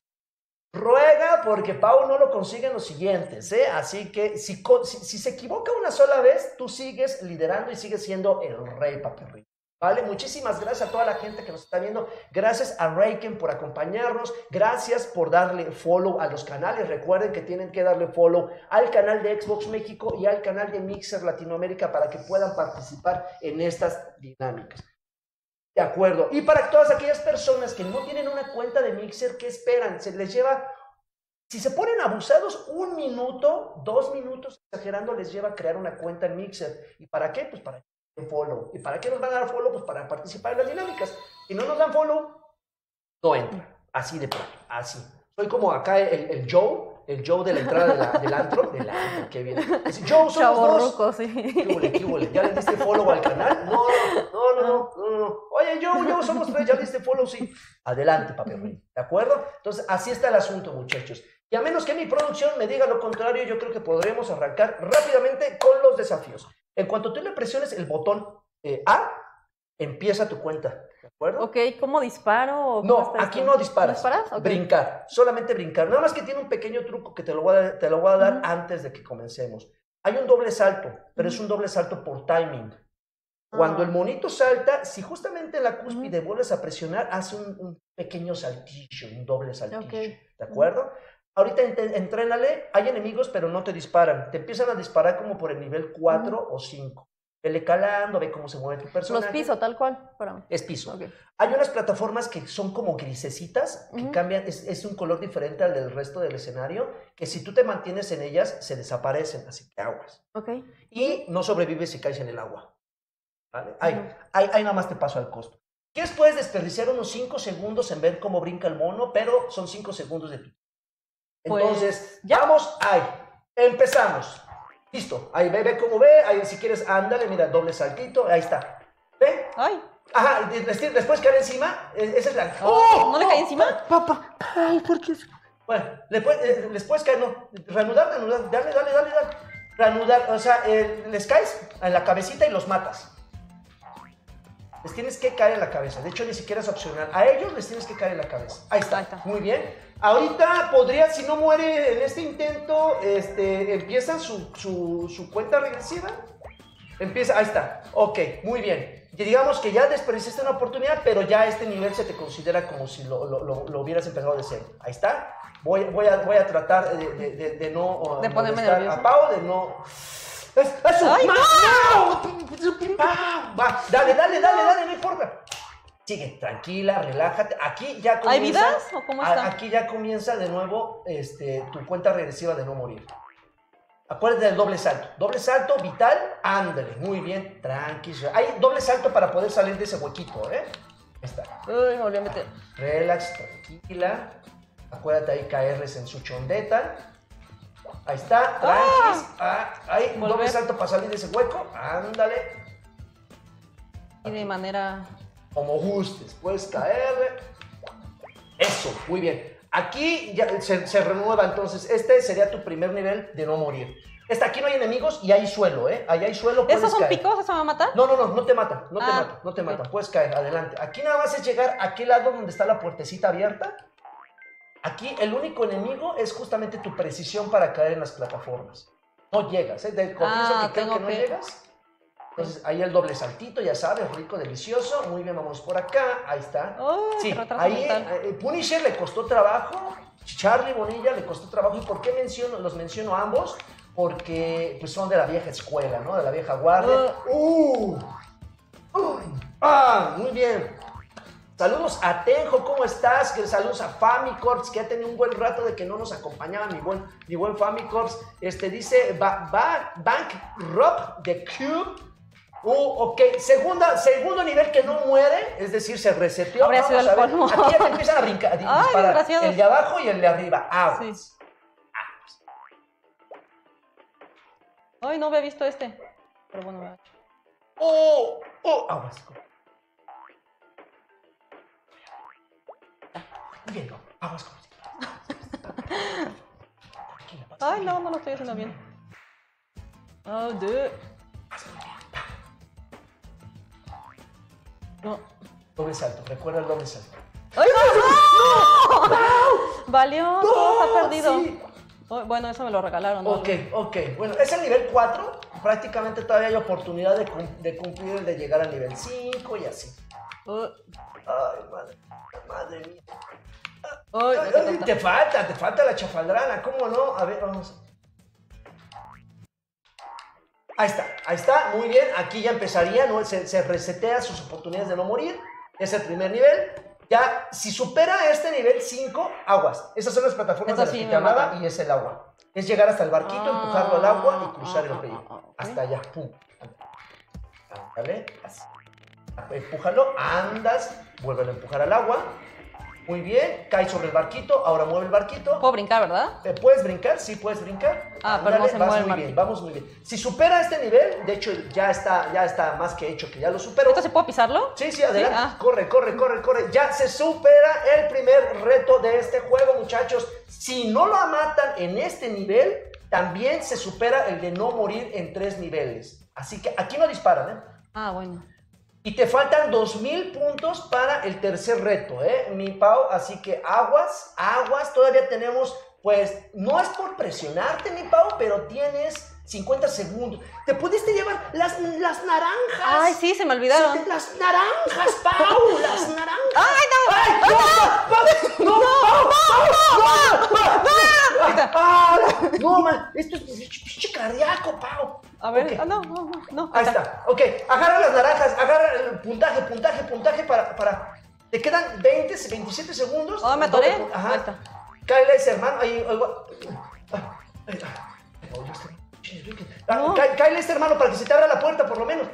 ruega porque Pau no lo consigue en los siguientes, ¿eh? Así que si, si, si se equivoca una sola vez, tú sigues liderando y sigues siendo el rey, papi. ¿Vale? Muchísimas gracias a toda la gente que nos está viendo. Gracias a Reiken por acompañarnos. Gracias por darle follow a los canales. Recuerden que tienen que darle follow al canal de Xbox México y al canal de Mixer Latinoamérica para que puedan participar en estas dinámicas. De acuerdo. Y para todas aquellas personas que no tienen una cuenta de Mixer, ¿qué esperan? Se les lleva, si se ponen abusados, un minuto, dos minutos, exagerando, les lleva a crear una cuenta en Mixer. ¿Y para qué? Pues para follow. ¿Y para qué nos van a dar follow? Pues para participar en las dinámicas. Si no nos dan follow, no entra. Así de pronto, así. Soy como acá el, el Joe, el Joe de la entrada de la, del antro, del antro, qué bien. Dice, Joe, somos Chavorruco, dos. sí. ¿Qué huele, qué huele? ¿Ya le diste follow al canal? No, no, no, no, no, no. Oye, Joe, Joe, somos tres, ¿ya le diste follow? Sí. Adelante, papi, ¿de acuerdo? Entonces, así está el asunto, muchachos. Y a menos que mi producción me diga lo contrario, yo creo que podremos arrancar rápidamente con los desafíos. En cuanto tú le presiones el botón eh, A, empieza tu cuenta, ¿de acuerdo? Ok, ¿cómo disparo? O cómo No, está aquí esto? no disparas. ¿Disparas? Okay. Brincar, solamente brincar. Nada más que tiene un pequeño truco que te lo voy a, te lo voy a dar uh-huh. antes de que comencemos. Hay un doble salto, pero uh-huh. es un doble salto por timing. Cuando uh-huh. el monito salta, si justamente en la cúspide uh-huh. vuelves a presionar, hace un, un pequeño saltillo, un doble saltillo, okay. ¿de acuerdo? Uh-huh. Ahorita ent- entrénale, hay enemigos, pero no te disparan. Te empiezan a disparar como por el nivel cuatro uh-huh. o cinco. Vele calando, ve cómo se mueve tu personaje. Los piso, tal cual. Para... Es piso. Okay. Hay unas plataformas que son como grisecitas, que uh-huh. cambian, es, es un color diferente al del resto del escenario, que si tú te mantienes en ellas, se desaparecen, así que aguas. Okay. Y no sobrevives si caes en el agua. ¿Vale? Ahí, uh-huh. ahí, ahí nada más te paso al costo. ¿Quieres? Puedes desperdiciar unos cinco segundos en ver cómo brinca el mono, pero son cinco segundos de tu... Entonces, pues, ¿ya? Vamos, ahí. Empezamos. Listo, ahí ve, ve cómo ve, ahí si quieres, ándale, mira, doble saltito, ahí está. ¿Ve? Ay. Ajá, después caer encima, esa es la... ¡Oh! ¿No le cae encima? Papá, ay, ¿por qué? Bueno, le puedes, les puedes caer, no, reanudar, reanudar, dale, dale, dale, dale. Reanudar, o sea, eh, les caes en la cabecita y los matas. Les tienes que caer en la cabeza, de hecho ni siquiera es opcional, a ellos les tienes que caer en la cabeza. Ahí está, ahí está. Muy bien. Ahorita podría, si no muere en este intento, este, empieza su, su, su cuenta regresiva. Empieza, ahí está. Ok, muy bien. Y digamos que ya desperdiciaste una oportunidad, pero ya este nivel se te considera como si lo, lo, lo, lo hubieras empezado de cero. Ahí está. Voy, voy, a, voy a tratar de, de, de, de no... De ponerme nervioso. A Pau, de no... ¡Eso! ¡Ay, ¡No! no! Va, dale, dale, dale, dale, no importa. Sigue, tranquila, relájate. Aquí ya comienza... ¿Hay vidas o cómo está? Aquí ya comienza de nuevo este, tu cuenta regresiva de no morir. Acuérdate del doble salto. Doble salto, vital, ándale. Muy bien, tranquilo. Hay doble salto para poder salir de ese huequito, ¿eh? Ahí está. Uy, me volví a meter. Relax, tranquila. Acuérdate ahí caerles en su chondeta. Ahí está, tranquis. Ah, ahí, un doble salto para salir de ese hueco. Ándale. Y de manera... Como gustes, puedes caer. Eso, muy bien. Aquí ya se, se renueva, entonces este sería tu primer nivel de no morir. Esta, aquí no hay enemigos y hay suelo, ¿eh? Ahí hay suelo, puedes ¿Esos son caer. picos? ¿Eso me va a matar? No, no, no, no te matan, no ah, te matan, no te okay. matan, puedes caer, adelante. Aquí nada más es llegar a aquel lado donde está la puertecita abierta. Aquí el único enemigo es justamente tu precisión para caer en las plataformas. No llegas, ¿eh? Te confieso ah, que creo que no que... llegas. Entonces, ahí el doble saltito, ya sabes, rico, delicioso. Muy bien, vamos por acá. Ahí está. Oh, sí, ahí eh, Punisher le costó trabajo. Charlie Bonilla le costó trabajo. ¿Y por qué menciono, los menciono a ambos? Porque pues, son de la vieja escuela, ¿no? De la vieja guardia. Uh. Uh. Ah, muy bien. Saludos a Tenjo, ¿cómo estás? Saludos a Famicorps, que ya tenía un buen rato de que no nos acompañaba mi buen, mi buen Famicorps. Este dice, ba, ba, Bank Rob de Cube. Uh, ok, Segunda, segundo nivel que no muere, es decir, se reseteó. Habría sido el polvo. Aquí ya te empiezan a brincar, a disparar. Ay, el de abajo y el de arriba. Aguas. Sí. Ay, no había visto este. Pero bueno, me Oh, oh, aguas. Bien, no, aguas como si. Ay, no, no lo estoy haciendo bien. Oh, dude. No. Doble salto, recuerda el doble salto. ¡Ay, no! ¡No! Valió, no, todo está perdido. Sí. Oh, bueno, eso me lo regalaron, ¿no? Ok, ok. Bueno, es el nivel cuatro. Prácticamente todavía hay oportunidad de, de cumplir el de llegar al nivel cinco y así. Uh. Ay, madre, madre mía. Ay, ay, ay, te falta, te falta la chafaldrana, ¿cómo no? A ver, vamos. Ahí está, ahí está, muy bien. Aquí ya empezaría, ¿no? Se, se resetea sus oportunidades de no morir. Es el primer nivel. Ya, si supera este nivel cinco, aguas. Esas son las plataformas Eso de las sí que te hablaba mata. y es el agua. Es llegar hasta el barquito, ah, empujarlo al agua y cruzar ah, el río. ah, okay. Hasta allá, pum. Ándale, así. Empújalo, andas, vuelve a empujar al agua. Muy bien, cae sobre el barquito, ahora mueve el barquito. Puedo brincar, ¿verdad? Eh, ¿Puedes brincar? Sí, puedes brincar. Ah, pero no se vas mueve el muy bien, martillo. vamos muy bien. Si supera este nivel, de hecho ya está, ya está más que hecho que ya lo superó. ¿Entonces puedo pisarlo? Sí, sí, adelante. Sí, ah. Corre, corre, corre, corre. Ya se supera el primer reto de este juego, muchachos. Si no lo matan en este nivel, también se supera el de no morir en tres niveles. Así que aquí no disparan, ¿eh? Ah, bueno. Y te faltan dos mil puntos para el tercer reto, ¿eh? Mi Pau, así que aguas, aguas. Todavía tenemos, pues, no es por presionarte, mi Pau, pero tienes cincuenta segundos. Te pudiste llevar las, las naranjas. Ay, sí, se me olvidaron. Se te- las naranjas, Pau, las naranjas. ¡Ay, no! ¡Ay, no! ¡Pau! ¡No, Pau! ¡Pau! ¡No! ¡No! ¡Ah! ¡No, man! Esto es pinche cardíaco, Pau. A ver, Ok. ah, no, no, no, no. Ahí está. Ok, agarra las naranjas, agarra el puntaje, puntaje, puntaje para... para... Te quedan veinte, veintisiete segundos. Oh, me atoré. Doble- Ajá. Ahí está. Kyle es hermano. Ahí, ahí va. Ah, ahí, ah. Oh, ya está. Che, Enrique. Ah, No. Kyle, Kyle es hermano para que se te abra la puerta, por lo menos.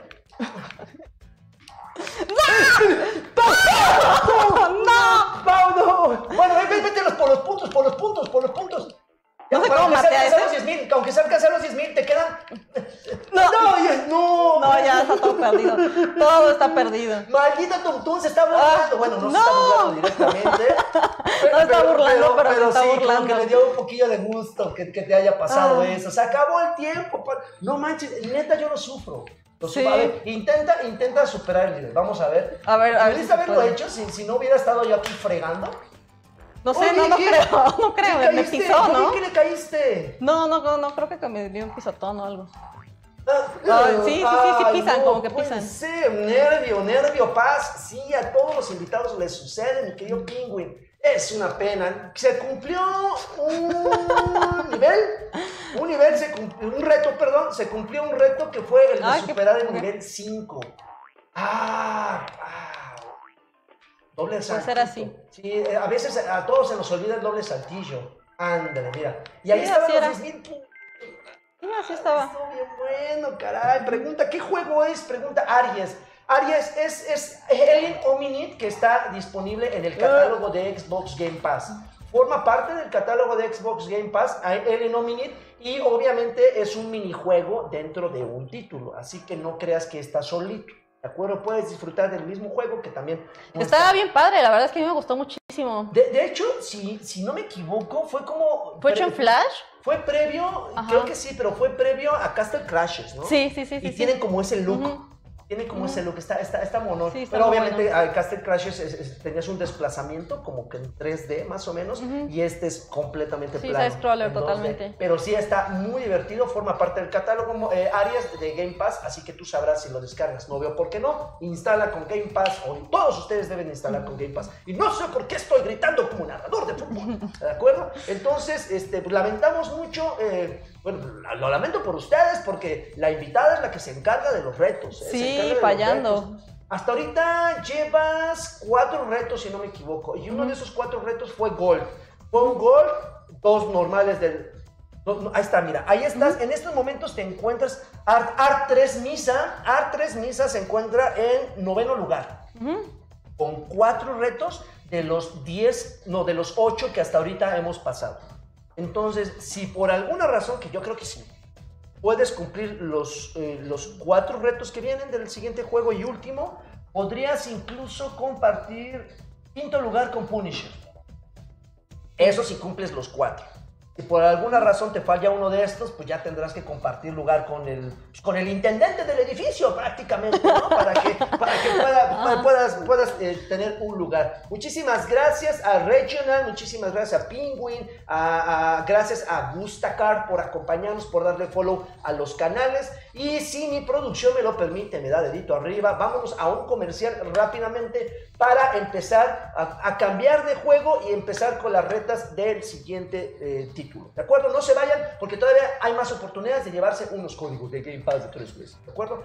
¡No! ¡Pau, no! Bueno, ven, ven, vete los- por los puntos, por los puntos, por los puntos. No sé Para cómo que maté a alcances ese. los diez mil, aunque se alcance a los diez mil, te quedan... No. ¡No! ya- ¡No! No, ya está todo perdido. Todo está perdido. Maldita Tuntún se está burlando. Ah, Bueno, no, no. se está burlando directamente. No está burlando, pero se está sí, burlando. como que le dio un poquillo de gusto que, que te haya pasado Ah. eso. Se acabó el tiempo. pa- No manches, neta, yo lo sufro. Lo Sí. sufro. A ver, intenta, intenta superar el nivel. Vamos a ver. A ver, a ver si ¿Pudiste se haberlo puede. hecho si, si no hubiera estado yo aquí fregando? No sé, Oye, no, no ¿qué? creo, no creo, ¿Qué me caíste? pisó, Yo ¿no? vi que le caíste. No, no, no, no, creo que me dio un pisotón o algo. Ah, Ay, sí, sí, sí, sí ay, pisan, no como que puede pisan. ser, nervio, nervio, paz. Sí, a todos los invitados les sucede, mi querido Penguin. Es una pena. Se cumplió un nivel, un nivel, se cumplió, un reto, perdón, se cumplió un reto que fue el de Ay, qué- superar el ok. nivel cinco. Ah, ah. Doble Puede saltillo. ser así. Sí, eh, a veces a todos se nos olvida el doble saltillo. Ándale, mira. Y ahí Sí, estaban así los era. diez mil puntos. Sí, así estaba. Estuvo bien bueno, caray. Pregunta, ¿qué juego es? Pregunta Aries. Aries es, es Alien Hominid, que está disponible en el catálogo de Xbox Game Pass. Forma parte del catálogo de Xbox Game Pass, Alien Hominid, y obviamente es un minijuego dentro de un título. Así que no creas que está solito. ¿De acuerdo? Puedes disfrutar del mismo juego que también... no Estaba bien padre, la verdad es que a mí me gustó muchísimo. De, de hecho, si, si no me equivoco, fue como... ¿Fue hecho en Flash? Fue previo, Ajá. creo que sí, pero fue previo a Castle Crashes, ¿no? Sí, sí, sí, Y sí. sí. tienen como ese look. Ujú. Tiene como Ujú. ese look, está, está, está mono. Sí, está pero muy obviamente bueno. al Castle Crashes es- es- tenías un desplazamiento como que en tres D más o menos. Ujú. Y este es completamente Sí, plano. side-scroller en dos D. totalmente. Pero sí está muy divertido, forma parte del catálogo eh, Aries de Game Pass, así que tú sabrás si lo descargas. No veo por qué no. Instala con Game Pass, o todos ustedes deben instalar con Game Pass. Y no sé por qué estoy gritando como narrador de fútbol. ¿De acuerdo? Entonces, este, pues, lamentamos mucho. eh, bueno, lo lamento por ustedes porque la invitada es la que se encarga de los retos. ¿eh? Se Sí, encarga de los fallando. retos. Hasta ahorita llevas cuatro retos, si no me equivoco. Y uno de esos cuatro retos fue Gold. Fue un Gold, dos normales del... no, no, ahí está, mira. Ahí estás. En estos momentos te encuentras... Art, Art tres Misa. Art tres Misa se encuentra en noveno lugar. Ujú. Con cuatro retos de los diez, no, de los ocho que hasta ahorita hemos pasado. Entonces, si por alguna razón, que yo creo que sí, puedes cumplir los, eh, los cuatro retos que vienen del siguiente juego y último, podrías incluso compartir quinto lugar con Punisher. Eso si cumples los cuatro. Si por alguna razón te falla uno de estos, pues ya tendrás que compartir lugar con el, pues, con el intendente del edificio prácticamente, ¿no? Para que, para que pueda- pueda- puedas, puedas eh, tener un lugar. Muchísimas gracias a Regional, muchísimas gracias a Penguin, a, a- gracias a Gustacar por acompañarnos, por darle follow a los canales. Y si mi producción me lo permite, me da dedito arriba, vámonos a un comercial rápidamente para empezar a, a cambiar de juego y empezar con las retas del siguiente eh, título. ¿De acuerdo? No se vayan porque todavía hay más oportunidades de llevarse unos códigos de Game Pass de tres meses. ¿De acuerdo?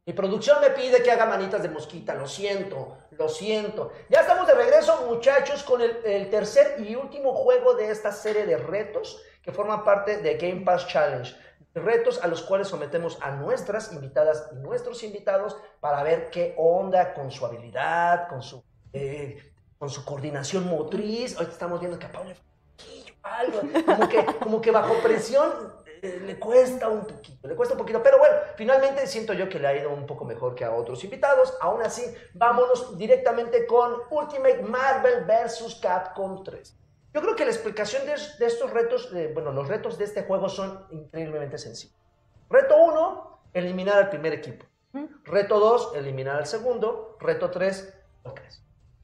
Mi producción me pide que haga manitas de mosquita, lo siento, lo siento. Ya estamos de regreso, muchachos, con el, el tercer y último juego de esta serie de retos que forman parte de Game Pass Challenge. Retos a los cuales sometemos a nuestras invitadas y nuestros invitados para ver qué onda con su habilidad, con su, eh, con su coordinación motriz. Ahorita estamos viendo que a Pablo algo, como que, como que bajo presión eh, le cuesta un poquito, le cuesta un poquito, pero bueno, finalmente siento yo que le ha ido un poco mejor que a otros invitados. Aún así, vámonos directamente con Ultimate Marvel versus. Capcom tres. Yo creo que la explicación de, de estos retos, eh, bueno, los retos de este juego son increíblemente sencillos. Reto uno, eliminar al primer equipo. Reto dos, eliminar al segundo. Reto tres, ¿lo crees?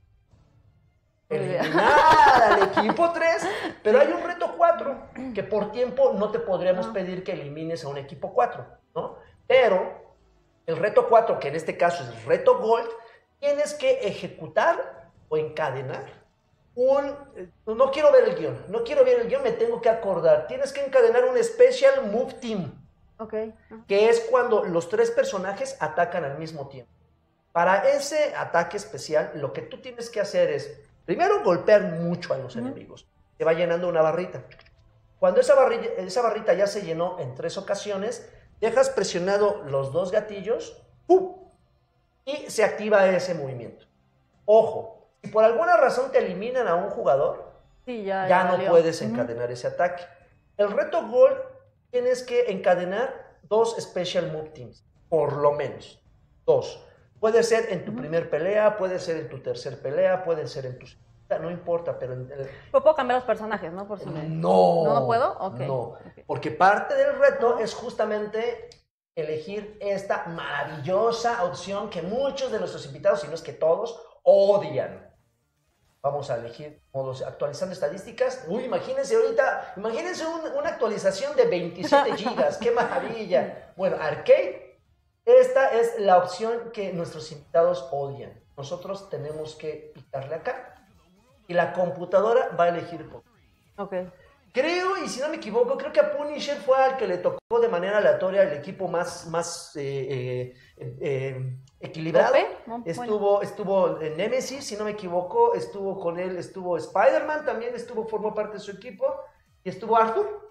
Eliminar al equipo tres, pero hay un reto cuatro que por tiempo no te podríamos pedir que elimines a un equipo cuatro, ¿no? Pero el reto cuatro, que en este caso es el reto Gold, tienes que ejecutar o encadenar un... No quiero ver el guión, no quiero ver el guión, me tengo que acordar. Tienes que encadenar un Special Move Team, okay. que es cuando los tres personajes atacan al mismo tiempo. Para ese ataque especial, lo que tú tienes que hacer es primero golpear mucho a los uh-huh. enemigos. Se va llenando una barrita. Cuando esa barrita, esa barrita ya se llenó en tres ocasiones, dejas presionado los dos gatillos ¡pum! Y se activa ese movimiento. Ojo, si por alguna razón te eliminan a un jugador, sí, ya, ya ya no valió. puedes encadenar uh-huh. ese ataque. El reto Gold tienes que encadenar dos Special Move Teams, por lo menos. Dos. Puede ser en tu uh-huh. primer pelea, puede ser en tu tercer pelea, puede ser en tu... No importa, pero... En el... Pero puedo cambiar los personajes, ¿no? Por si me... No. ¿No, no puedo? Okay. No, okay. Porque parte del reto es justamente elegir esta maravillosa opción que muchos de nuestros invitados, si no es que todos, odian. Vamos a elegir modos actualizando estadísticas. Uy, imagínense ahorita, imagínense un, una actualización de veintisiete gigas. ¡Qué maravilla! Bueno, Arcade. Esta es la opción que nuestros invitados odian. Nosotros tenemos que picarle acá y la computadora va a elegir por. Ok. Creo, y si no me equivoco, creo que a Punisher fue al que le tocó de manera aleatoria el equipo más, más eh, eh, eh, equilibrado. No, estuvo, bueno. estuvo en Nemesis, si no me equivoco, estuvo con él, estuvo Spider-Man también, estuvo, formó parte de su equipo, y estuvo Arthur.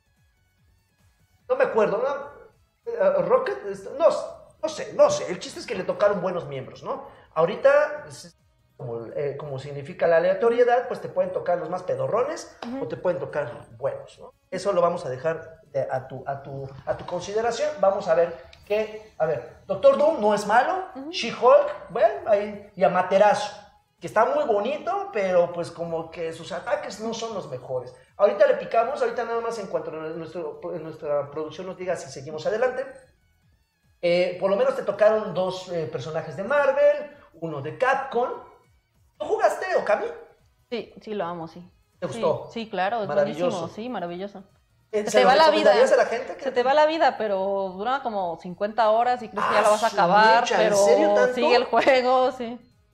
No me acuerdo, ¿no? Uh, Rocket, no, no sé, no sé, el chiste es que le tocaron buenos miembros, ¿no? Ahorita, como, eh, como significa la aleatoriedad, pues te pueden tocar los más pedorrones uh-huh. o te pueden tocar buenos, ¿no? Eso lo vamos a dejar de, a, tu, a, tu, a tu consideración. Vamos a ver qué, a ver, Doctor Doom no es malo, uh-huh. She-Hulk, bueno, ahí, y Amaterasu, que está muy bonito, pero pues como que sus ataques no son los mejores. Ahorita le picamos, ahorita nada más en cuanto a nuestro, nuestra producción nos diga si seguimos adelante. Eh, por lo menos te tocaron dos eh, personajes de Marvel, uno de Capcom. ¿Tú jugaste, Okami? Sí, sí, lo amo, sí. ¿Te gustó? Sí, sí, claro, es maravilloso. buenísimo, sí, maravilloso. Eh, Se, ¿Se te va la vida. a la gente? Que... Se te va la vida, pero dura como cincuenta horas y crees que ah, ya lo vas a acabar, mecha, pero ¿en serio tanto? sigue el juego, sí.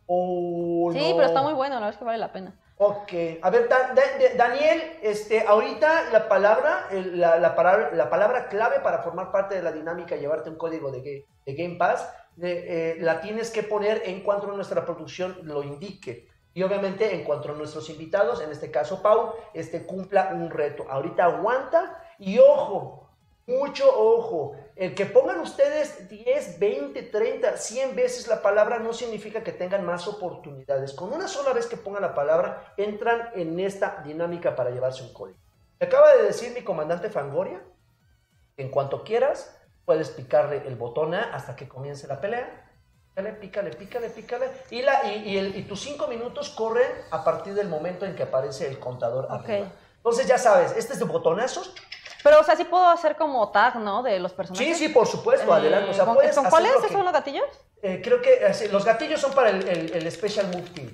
Oh, sí, no. pero está muy bueno, la verdad es que vale la pena. Ok, a ver, da, da, Daniel, este, ahorita la palabra, la, la, palabra, la palabra clave para formar parte de la dinámica y llevarte un código de, de Game Pass, de, eh, la tienes que poner en cuanto nuestra producción lo indique. Y obviamente en cuanto a nuestros invitados, en este caso Pau, este, cumpla un reto. Ahorita aguanta y ojo, mucho ojo, el que pongan ustedes diez, veinte, treinta, cien veces la palabra no significa que tengan más oportunidades. Con una sola vez que pongan la palabra, entran en esta dinámica para llevarse un código. Me acaba de decir mi comandante Fangoria, que en cuanto quieras, puedes picarle el botón A hasta que comience la pelea. Pícale, pícale, pícale, pícale. Y, la, y, y, el, y tus cinco minutos corren a partir del momento en que aparece el contador okay. arriba. Entonces ya sabes, este es de botonazos. Pero, o sea, sí puedo hacer como tag, ¿no? De los personajes. Sí, sí, por supuesto, eh, adelante. O sea, ¿con, puedes ¿con cuáles que, son los gatillos? Eh, creo que eh, los gatillos son para el, el, el Special Move Team.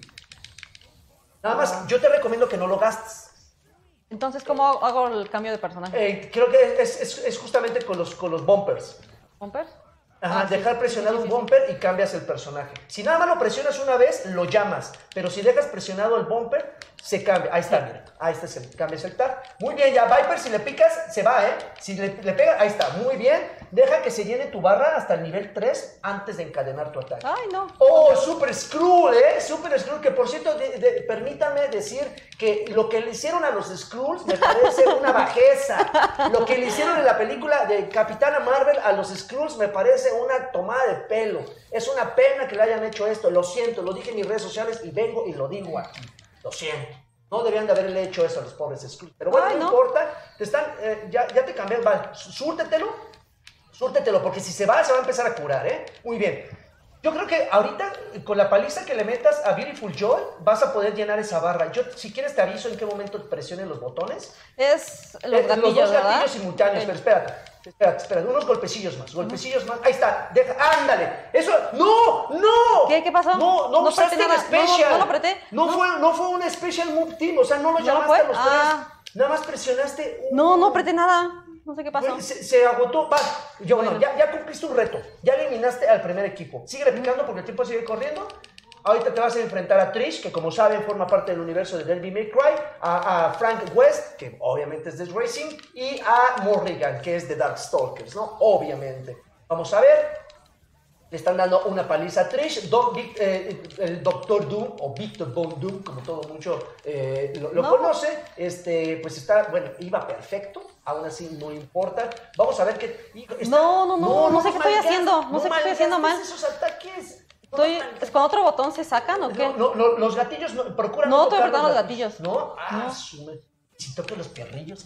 Nada más, ah. yo te recomiendo que no lo gastes. Entonces, ¿cómo hago el cambio de personaje? Eh, creo que es, es, es justamente con los, con los bumpers. ¿Bumpers? Ajá, Ah, sí. dejar presionado Sí, sí, un sí. bumper y cambias el personaje. Si nada más lo presionas una vez, lo llamas. Pero si dejas presionado el bumper, se cambia. Ahí está, mira. Ahí está, se cambias el tag. Muy bien, ya Viper, si le picas, se va, ¿eh? Si le, le pega, ahí está. Muy bien. Deja que se llene tu barra hasta el nivel tres antes de encadenar tu ataque. Ay, no. Oh, Super Skrull, ¿eh? Super Skrull, que por cierto, de, de, permítanme decir que lo que le hicieron a los Skrulls me parece una bajeza. Lo que le hicieron en la película de Capitana Marvel a los Skrulls me parece una tomada de pelo. Es una pena que le hayan hecho esto. Lo siento, lo dije en mis redes sociales y vengo y lo digo aquí. Lo siento. No debían de haberle hecho eso a los pobres Skrulls. Pero bueno, Ay, no, no. importa. Te están, eh, ya, ya te cambié. Vale, súrtetelo. Súrtetelo, porque si se va, se va a empezar a curar, ¿eh? Muy bien. Yo creo que ahorita, con la paliza que le metas a Beautiful Joy, vas a poder llenar esa barra. Yo, si quieres, te aviso en qué momento presiones los botones. Es los Eh, gatillos, los dos ¿verdad? gatillos simultáneos, Ok. pero espérate, espérate, espérate, unos golpecillos más, golpecillos más. Ahí está, deja, ándale. Eso, no, no. ¿Qué? ¿Qué pasó? No, no, No usaste apreté un nada. No, no, special. no lo apreté. No, No. fue, no fue un special move team, o sea, no lo ¿No llamaste fue? a los Ah. tres. Nada más presionaste. un- No, no apreté nada. No sé qué pasó. Güey, Se, se agotó, va, yo Bueno. no, ya, ya cumpliste un reto, ya eliminaste al primer equipo, sigue picando porque el tiempo sigue corriendo. Ahorita te vas a enfrentar a Trish, que como saben forma parte del universo de Devil May Cry, a, a Frank West, que obviamente es de Racing, y a Morrigan, que es de Darkstalkers, ¿no? Obviamente. Vamos a ver. Le están dando una paliza a Trish. Doc, Vic- eh, el Doctor Doom, o Victor Von Doom, como todo mucho eh, lo, lo No. conoce, este, pues está, bueno, iba perfecto, aún así no importa. Vamos a ver qué... hijo, está- No, no, no, no sé qué estoy malgastes- haciendo, no sé qué estoy haciendo mal. malgastes esos ataques. No Estoy, malgastes- ¿es ¿Con otro botón se sacan o qué? no, no, no, los gatillos, no, procura No, estoy tocar apretando los gatillos. ¿No? Ah, su me- si toco los perrillos.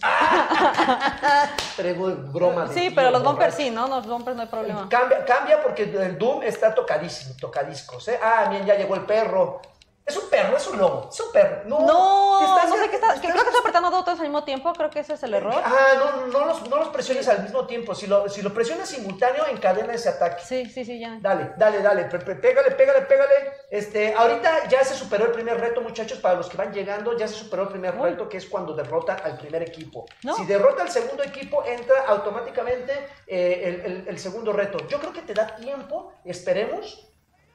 ¡Ah! Traigo broma de Sí, tío pero los bumpers borracho. sí, ¿no? Los bumpers no hay problema. Cambia, cambia porque el Doom está tocadísimo, tocadiscos, ¿eh? Ah, bien, ya llegó el perro. Es un perro, es un lobo, es un perro. No, No, te estás- no sé qué está. Que estás- creo que estoy apretando dos botones al mismo tiempo. Creo que ese es el error. Ah, no, no, los, no los presiones al mismo tiempo. Si lo, si lo presionas simultáneo, encadena ese ataque. Sí, sí, sí, ya. Dale, dale, dale, pe- pe- pégale, pégale, pégale. Este, ahorita ya se superó el primer reto, muchachos, para los que van llegando, ya se superó el primer Uy. reto, que es cuando derrota al primer equipo. No. Si derrota al segundo equipo, entra automáticamente eh, el, el- el segundo reto. Yo creo que te da tiempo, esperemos.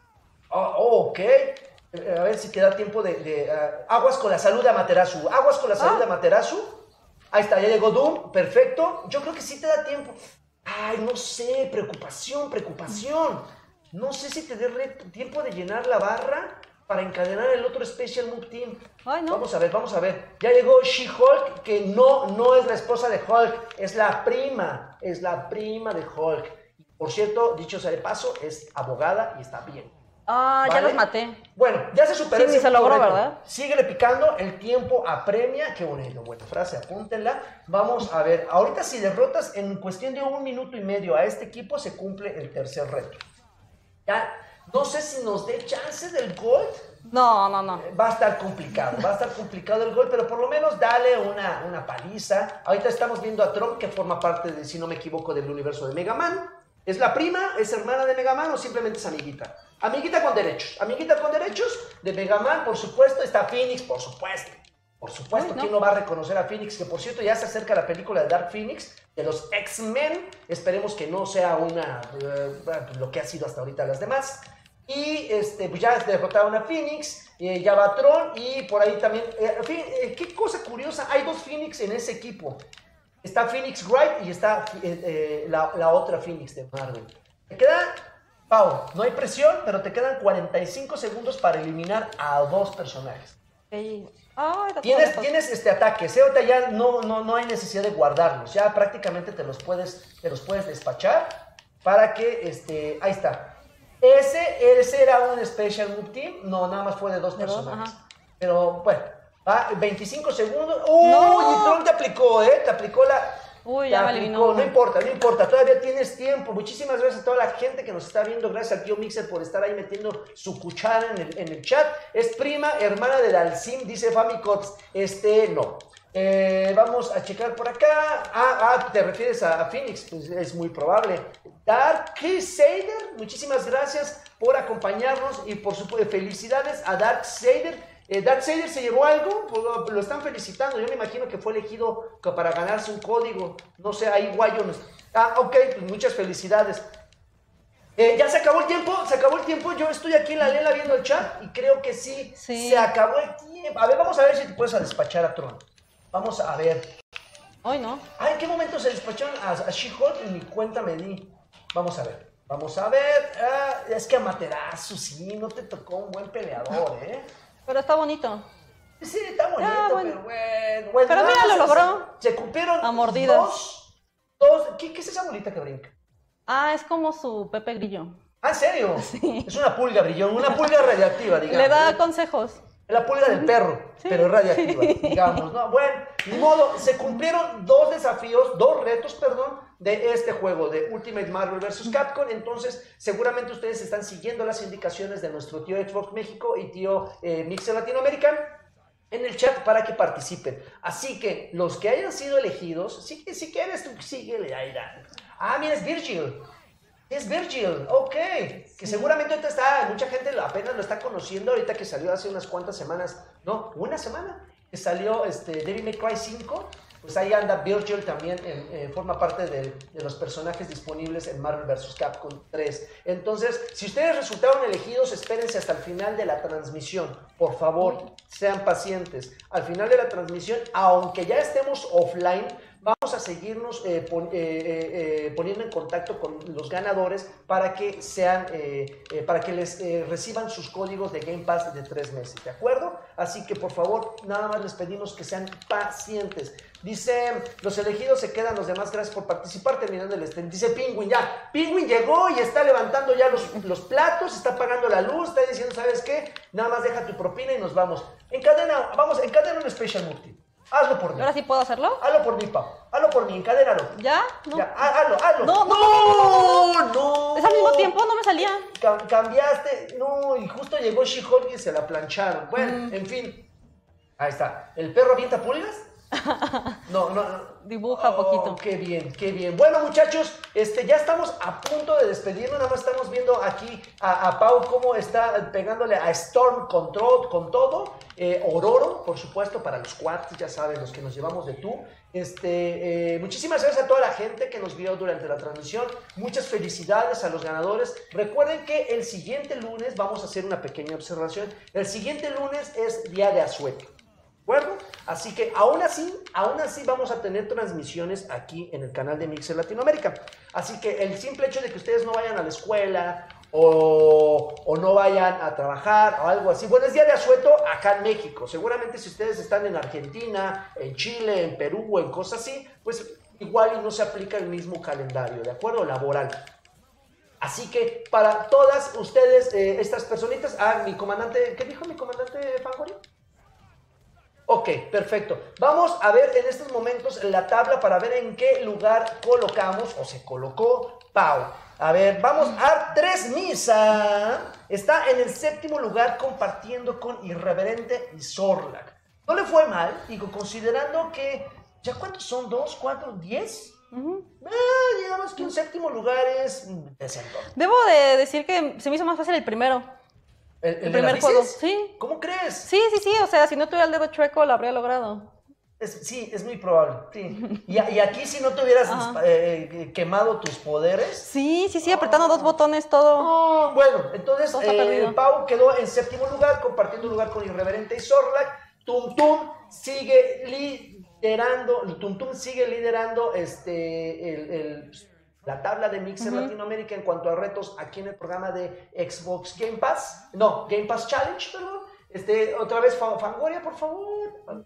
Oh, oh, ok. Eh, A ver si te da tiempo de... de, ah, aguas con la salud de Amaterasu. Aguas con la salud Ah. de Amaterasu. Ahí está, ya llegó Doom. Perfecto. Yo creo que sí te da tiempo. Ay, no sé. Preocupación, preocupación. No sé si te dé re- tiempo de llenar la barra para encadenar el otro Special Move Team. Ay, no. Vamos a ver, vamos a ver. Ya llegó She-Hulk, que no, no es la esposa de Hulk. Es la prima. Es la prima de Hulk. Y, por cierto, dicho sea de paso, es abogada y está bien. Ah, ya ¿Vale? los maté. Bueno, ya se superó Sí, el ni se segundo logró, reto. ¿verdad? Síguele picando, el tiempo apremia. Qué bonito, buena frase, apúntenla. Vamos a ver, ahorita si derrotas en cuestión de un minuto y medio a este equipo, se cumple el tercer reto. Ya, no sé si nos dé chance del gol. No, no, no. Va a estar complicado, va a estar complicado el gol, pero por lo menos dale una, una paliza. Ahorita estamos viendo a Trump, que forma parte, de, si no me equivoco, del universo de Mega Man. ¿Es la prima? ¿Es hermana de Mega Man o simplemente es amiguita? Amiguita con derechos. Amiguita con derechos de Mega Man, por supuesto. Está Phoenix, por supuesto. Por supuesto, Ay, no. ¿quién no va a reconocer a Phoenix? Que por cierto ya se acerca la película de Dark Phoenix, de los X-Men. Esperemos que no sea una eh, lo que ha sido hasta ahorita las demás. Y este, pues ya derrotaron a Phoenix, eh, ya va Tron y por ahí también... eh, en fin, eh, qué cosa curiosa, hay dos Phoenix en ese equipo. Está Phoenix Wright y está eh, eh, la, la otra Phoenix de Marvel. Te queda, Pau, no hay presión, pero te quedan cuarenta y cinco segundos para eliminar a dos personajes. Ey. Ay, está todo Tienes, lejos. tienes este ataques, ¿eh? Ahorita ya no, no, no hay necesidad de guardarlos, ya prácticamente te los puedes, te los puedes despachar para que, este, ahí está. Ese, ese era un Special Move Team, no, nada más fue de dos De dos, personajes. ajá. Pero, bueno, va, veinticinco segundos. ¡Uy! No. Y Tron te aplicó, ¿eh? Te aplicó la... Uy, te ya me aplicó. eliminó. No importa, no importa, todavía tienes tiempo. Muchísimas gracias a toda la gente que nos está viendo. Gracias al tío Mixer por estar ahí metiendo su cuchara en el, en el chat. Es prima, hermana del Alcim, dice Famicots. Este, no. Eh, vamos a checar por acá. Ah, ah, te refieres a, a Phoenix, pues es muy probable. Dark Sader, muchísimas gracias por acompañarnos y por supuesto felicidades a Dark Sader. Eh, Dark Sader se llevó algo, lo, lo están felicitando. Yo me imagino que fue elegido para ganarse un código. No sé, ahí Guayo nos... Ah, ok, pues muchas felicidades. Eh, ya se acabó el tiempo, se acabó el tiempo. Yo estoy aquí en la lela viendo el chat y creo que sí, Sí. se acabó el tiempo. A ver, vamos a ver si te puedes a despachar a Tron. Vamos a ver. Hoy no. Ah, ¿en qué momento se despacharon a, a She-Hulk? En mi cuenta me di. Vamos a ver. Vamos a ver. Ah, es que Amaterasu, sí, no te tocó un buen peleador, ¿eh? Pero está bonito. Sí, está bonito, Ah, bueno. pero bueno. bueno Pero nada mira, más lo se- logró. Se cumplieron A mordidas. dos. dos ¿qué, ¿Qué es esa bolita que brinca? Ah, es como su Pepe Grillo. Ah, ¿en serio? Sí. Es una pulga brillón, una pulga radiactiva, digamos. Le da ¿eh? consejos. La pulga del perro, Sí. pero es radiactiva, Sí. digamos, ¿no? Bueno, ni modo, se cumplieron dos desafíos, dos retos, perdón, de este juego, de Ultimate Marvel versus. Capcom. Entonces, seguramente ustedes están siguiendo las indicaciones de nuestro tío Xbox México y tío eh, Mixer Latinoamérica en el chat para que participen. Así que, los que hayan sido elegidos, si, si quieres, tú síguele ahí, dale. Ah, mira, es Virgil. Es Virgil, ok, que seguramente ahorita está, mucha gente apenas lo está conociendo, ahorita que salió hace unas cuantas semanas, no, una semana, que salió este, Devil May Cry cinco, pues ahí anda Virgil también, en, eh, forma parte de, de los personajes disponibles en Marvel versus. Capcom tres. Entonces, si ustedes resultaron elegidos, espérense hasta el final de la transmisión, por favor, sean pacientes. Al final de la transmisión, aunque ya estemos offline, vamos a seguirnos eh, pon, eh, eh, eh, poniendo en contacto con los ganadores para que sean, eh, eh, para que les eh, reciban sus códigos de Game Pass de tres meses, ¿de acuerdo? Así que por favor, nada más les pedimos que sean pacientes. Dice, los elegidos se quedan, los demás, gracias por participar, terminando el stream. Dice Penguin, ya, Penguin llegó y está levantando ya los, los platos, está apagando la luz, está diciendo, ¿sabes qué? Nada más deja tu propina y nos vamos. Encadena, vamos, encadena un Special Multi. Hazlo por mí. ¿Ahora sí puedo hacerlo? Hazlo por mí, Pau. Hazlo por mí, encadénalo. ¿Ya? No. Ya, há- hazlo, hazlo. No, no, no, no. Es al mismo tiempo, no me salía. Cam- cambiaste, no, y justo llegó She-Hulk y se la plancharon. Bueno, Mm. en fin. Ahí está. ¿El perro avienta pulgas? No, no, no. Dibuja Oh, poquito. Qué bien, qué bien. Bueno, muchachos, este, ya estamos a punto de despedirnos. Nada más estamos viendo aquí a, a Pau cómo está pegándole a Storm con, tro- con todo. Eh, Ororo, por supuesto, para los cuates, ya saben, los que nos llevamos de tú. Este, eh, muchísimas gracias a toda la gente que nos vio durante la transmisión. Muchas felicidades a los ganadores. Recuerden que el siguiente lunes vamos a hacer una pequeña observación. El siguiente lunes es día de asueto. ¿De acuerdo? Así que aún así, aún así vamos a tener transmisiones aquí en el canal de Mixer Latinoamérica. Así que el simple hecho de que ustedes no vayan a la escuela o, o no vayan a trabajar o algo así. Bueno, es día de asueto acá en México. Seguramente si ustedes están en Argentina, en Chile, en Perú o en cosas así, pues igual y no se aplica el mismo calendario, ¿de acuerdo? Laboral. Así que para todas ustedes, eh, estas personitas, ah, mi comandante, ¿qué dijo mi comandante Fangoria? Ok, perfecto. Vamos a ver en estos momentos la tabla para ver en qué lugar colocamos o se colocó Pau. A ver, vamos a Tres Misa. Está en el séptimo lugar compartiendo con Irreverente y Zorlak. No le fue mal, digo, considerando que... ¿Ya cuántos son? ¿Dos? ¿Cuatro? ¿Diez? Ujú. Ah, digamos que un séptimo lugar es decente. Debo de decir que se me hizo más fácil el primero. ¿El, El de primer las juego, bicis? sí. ¿Cómo crees? Sí, sí, sí, o sea, si no tuviera el dedo chueco lo habría logrado. Es- sí, es muy probable. Sí. Y, y aquí si no te hubieras Ajá. eh, quemado tus poderes. Sí, sí, sí, apretando dos botones todo. Oh, bueno, entonces Todo está eh, perdido. Pau quedó en séptimo lugar, compartiendo lugar con Irreverente y Zorlak. Tum Tum sigue liderando, Tum Tum sigue liderando este, el, el- la tabla de Mixer Ujú. Latinoamérica en cuanto a retos aquí en el programa de Xbox Game Pass. No, Game Pass Challenge, perdón. Este, otra vez, Fa- Fangoria, por favor.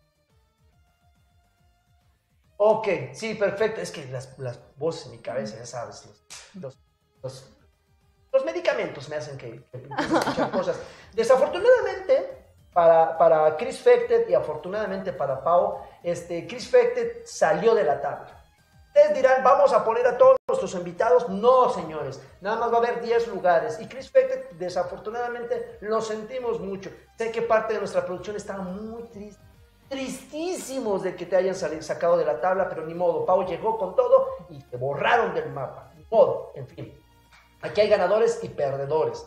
Ok, sí, perfecto. Es que las, las voces en mi cabeza, ya sabes, los, los, los, los medicamentos me hacen que, que empiezo a escuchar cosas. Desafortunadamente, para, para Chris Fected y afortunadamente para Pau, este, Chris Fected salió de la tabla. Ustedes dirán, vamos a poner a todos nuestros invitados. No, señores, nada más va a haber diez lugares. Y Chris Fected, desafortunadamente, lo sentimos mucho. Sé que parte de nuestra producción está muy triste. Tristísimos de que te hayan salido, sacado de la tabla, pero ni modo. Pau llegó con todo y te borraron del mapa. Ni modo, en fin. Aquí hay ganadores y perdedores.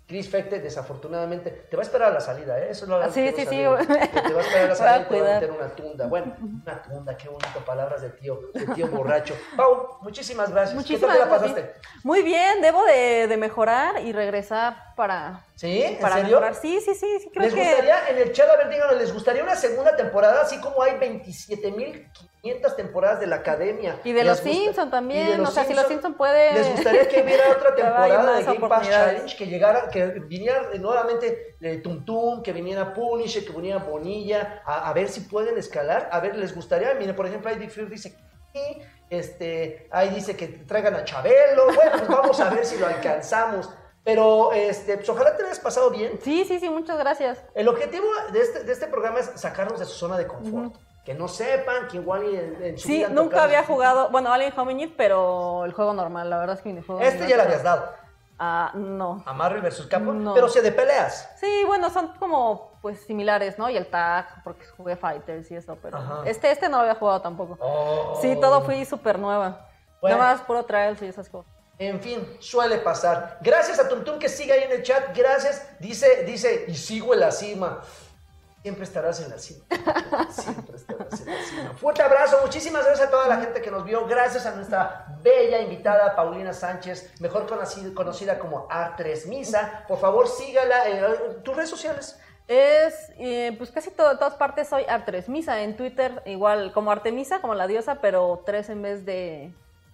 Chris Fecte, desafortunadamente, te va a esperar a la salida, ¿eh? Eso es lo que Sí, quiero sí, sí. saber. Te, te va a esperar a la salida y te va a cuidar. meter una tunda. Bueno, una tunda, qué bonito, palabras de tío, de tío borracho. Pau, muchísimas gracias. Muchísimas ¿Qué tal te la gracias. pasaste? Muy bien, debo de, de mejorar y regresar para, ¿Sí? ¿En para serio? mejorar. Sí, sí, sí, sí, creo ¿Les que... gustaría, en el chat, a ver, díganos, ¿les gustaría una segunda temporada, así como hay veintisiete mil quinientas temporadas de la academia? Y de ¿Les los gusta- Simpson y también, de los o sea, si Simpson? los Simpson puede... ¿Les gustaría que hubiera otra que haya temporada más de Game Pass oportunidades. Challenge, que llegara, que viniera eh, nuevamente eh, Tum Tum, que viniera Punisher, que viniera Bonilla, a, a ver si pueden escalar? A ver, ¿les gustaría? Mire, por ejemplo, ahí Dick Fury dice que este, ahí dice que traigan a Chabelo. Bueno, pues vamos a ver si lo alcanzamos. Pero este, pues ojalá te hayas pasado bien. Sí, sí, sí, muchas gracias. El objetivo de este, de este programa es sacarnos de su zona de confort. Que no sepan, que igual y en, en su Sí, vida han nunca tocado había ese- jugado, bueno, Alien Hominid, pero el juego normal, la verdad es que mi juego... Este ya le habías dado, Ah, no. a Marvel versus. Capcom, No. pero se de peleas. Sí, bueno, son como, pues, similares, ¿no? Y el tag, porque jugué Fighters y eso, pero... Ajá. Este, este no lo había jugado tampoco. Oh. Sí, todo fui súper nueva. Bueno. Nada más puro trials y esas cosas. En fin, suele pasar. Gracias a Tumtum que sigue ahí en el chat. Gracias. Dice, dice, y sigo en la cima. Siempre estarás en la cima. Siempre estarás en la cima. Fuerte abrazo. Muchísimas gracias a toda la gente que nos vio. Gracias a nuestra bella invitada Paulina Sánchez, mejor conocida, conocida como Artres Misa. Por favor, sígala en tus redes sociales. Es, eh, pues casi todo, en todas partes soy Artemisa. En Twitter, igual como Artemisa, como la diosa, pero tres en vez de...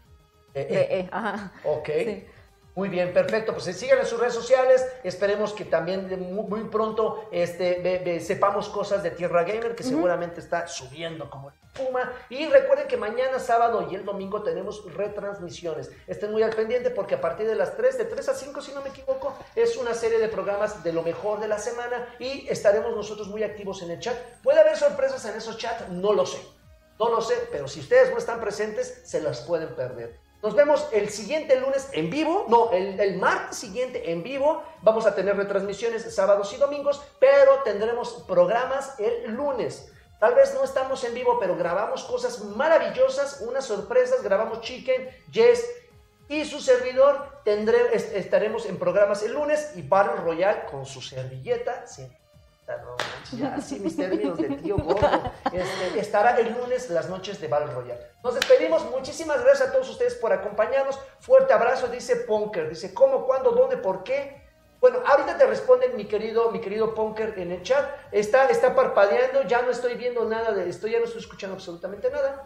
Eh, de eh. E, ajá. Ok. Sí. Muy bien, perfecto. Pues sigan en sus redes sociales. Esperemos que también de muy, muy pronto este, ve- ve- sepamos cosas de Tierra Gamer, que seguramente está subiendo como espuma. Y recuerden que mañana sábado y el domingo tenemos retransmisiones. Estén muy al pendiente porque a partir de las tres, de tres a cinco, si no me equivoco, es una serie de programas de lo mejor de la semana y estaremos nosotros muy activos en el chat. ¿Puede haber sorpresas en esos chats? No lo sé. No lo sé, pero si ustedes no están presentes, se las pueden perder. Nos vemos el siguiente lunes en vivo, no, el, el martes siguiente en vivo. Vamos a tener retransmisiones sábados y domingos, pero tendremos programas el lunes. Tal vez no estamos en vivo, pero grabamos cosas maravillosas, unas sorpresas. Grabamos Chicken, Jess y su servidor. Tendré, est- estaremos en programas el lunes y Battle Royale con su servilleta. Sí. No, ya, así mis términos de tío gordo. Este, estará el lunes las noches de Battle Royale. Nos despedimos. Muchísimas gracias a todos ustedes por acompañarnos. Fuerte abrazo, dice Punker. Dice, ¿cómo, cuándo, dónde, por qué? Bueno, ahorita te responden mi querido, mi querido Punker en el chat. Está, está parpadeando, ya no estoy viendo nada de esto, ya no estoy escuchando absolutamente nada.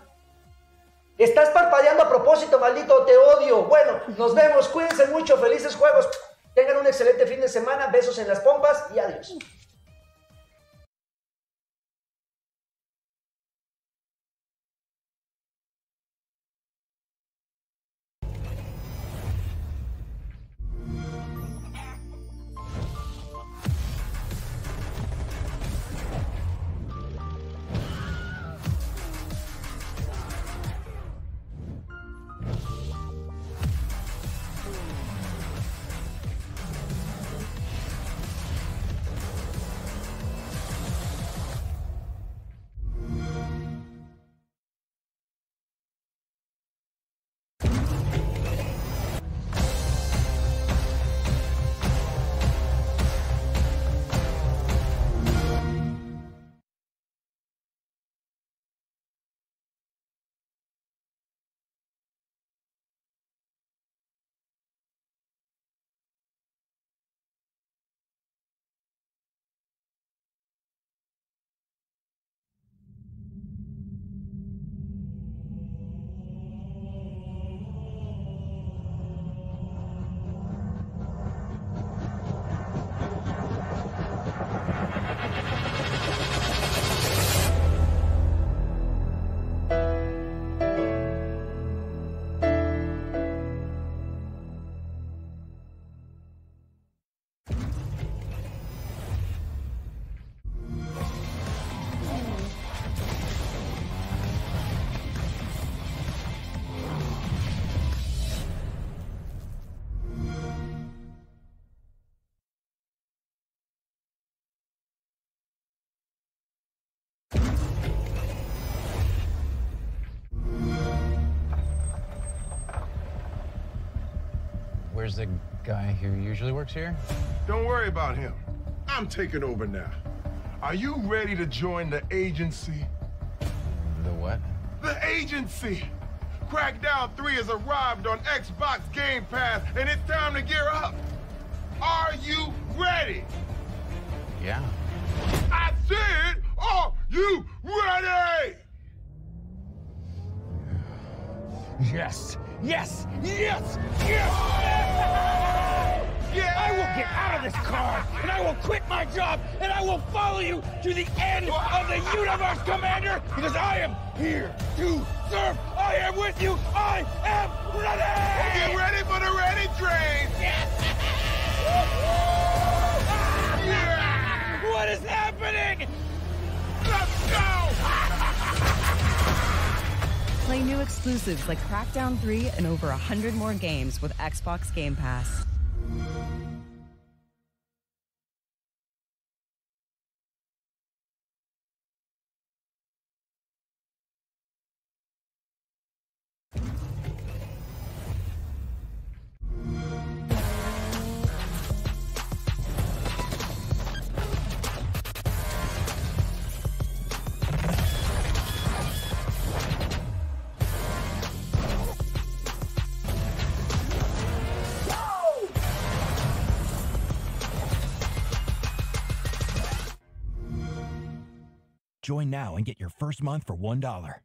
Estás parpadeando a propósito, maldito, te odio. Bueno, nos vemos, cuídense mucho, felices juegos. Tengan un excelente fin de semana, besos en las pompas y adiós. Where's the guy who usually works here? Don't worry about him. I'm taking over now. Are you ready to join the agency? The what? The agency! Crackdown three has arrived on Xbox Game Pass, and it's time to gear up. Are you ready? Yeah. I said, are you ready? Yes, yes, yes, yes! Yeah! I will get out of this car, and I will quit my job, and I will follow you to the end of the universe, Commander, because I am here to serve. I am with you. I am ready! Get ready for the ready train! Yes! Yeah! What is happening? Let's go! Play new exclusives like Crackdown three and over one hundred more games with Xbox Game Pass. Join now and get your first month for one dollar.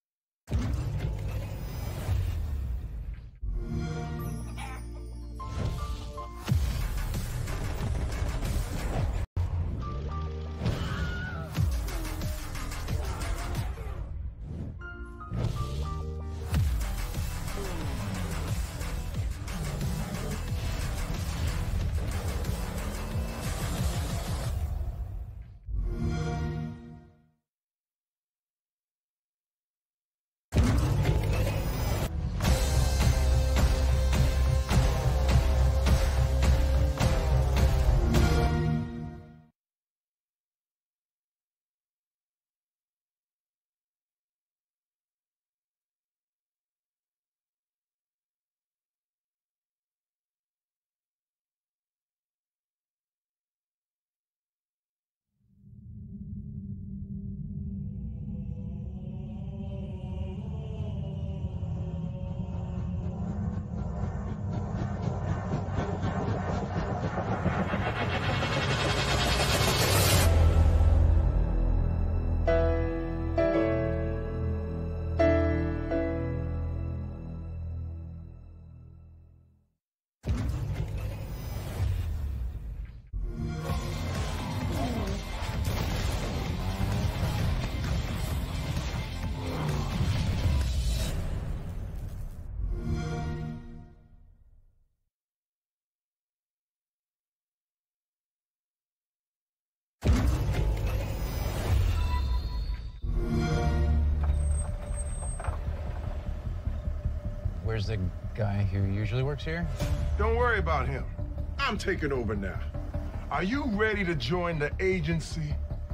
Where's the guy who usually works here? Don't worry about him. I'm taking over now. Are you ready to join the agency?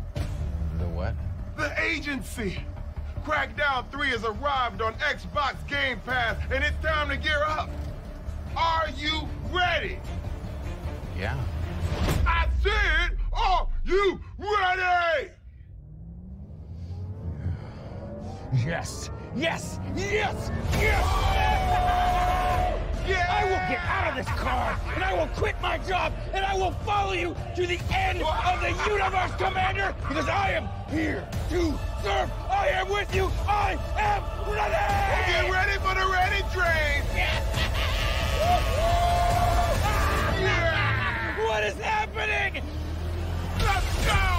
The what? The agency! Crackdown three has arrived on Xbox Game Pass, and it's time to gear up. Are you ready? Yeah. I said, are you ready? Yes, yes, yes, yes! Yeah! I will get out of this car, and I will quit my job, and I will follow you to the end of the universe, Commander, because I am here to serve. I am with you. I am ready! Get ready for the ready train! Yes! Yeah! What is happening? Let's go!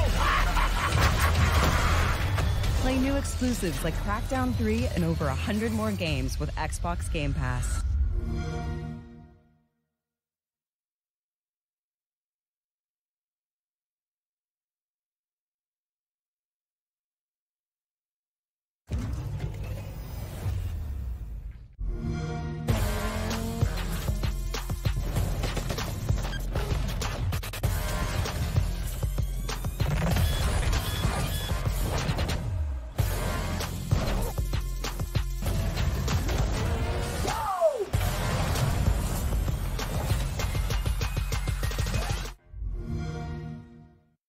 Play new exclusives like Crackdown three and over one hundred more games with Xbox Game Pass.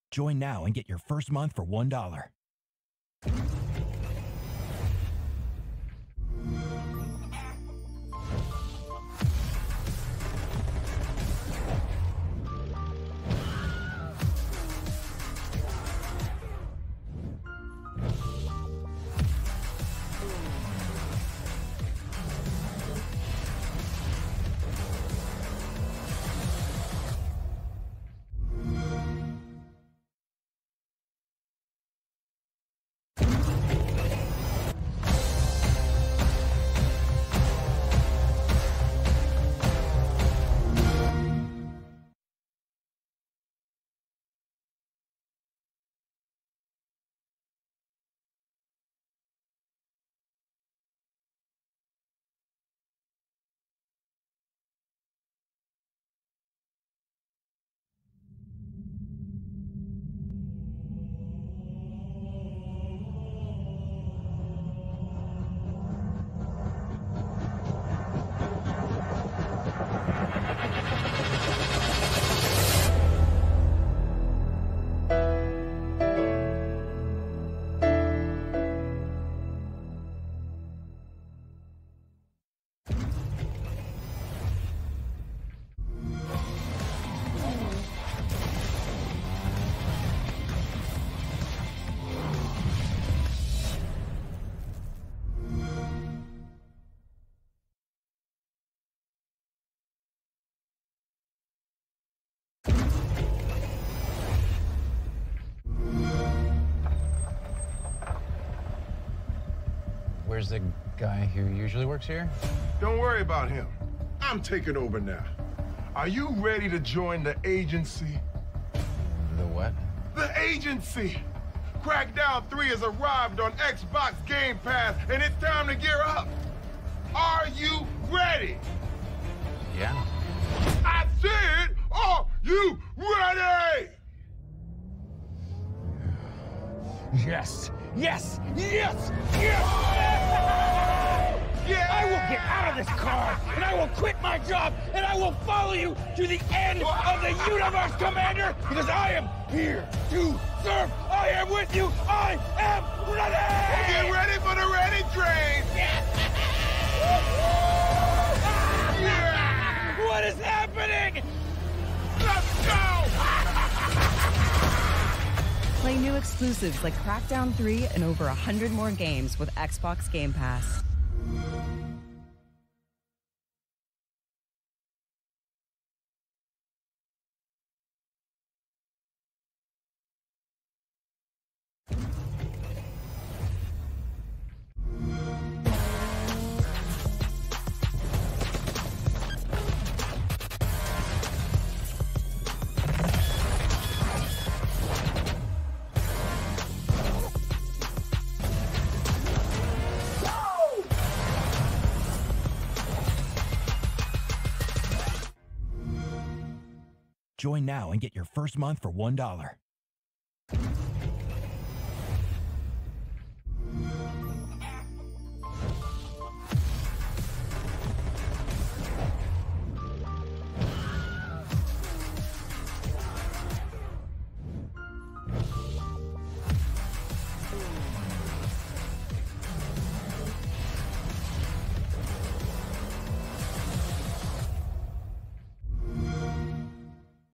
Join now and get your first month for one dollar. Where's the guy who usually works here? Don't worry about him. I'm taking over now. Are you ready to join the agency? The what? The agency! Crackdown three has arrived on Xbox Game Pass, and it's time to gear up. Are you ready? Yeah. I said, are you ready? Yes! Yes! Yes! Yes! Yeah! I will get out of this car, and I will quit my job, and I will follow you to the end of the universe, Commander, because I am here to serve. I am with you. I am ready! Get ready for the ready train! Yeah! What is happening? Let's go! Play new exclusives like Crackdown three and over one hundred more games with Xbox Game Pass. Join now and get your first month for one dollar.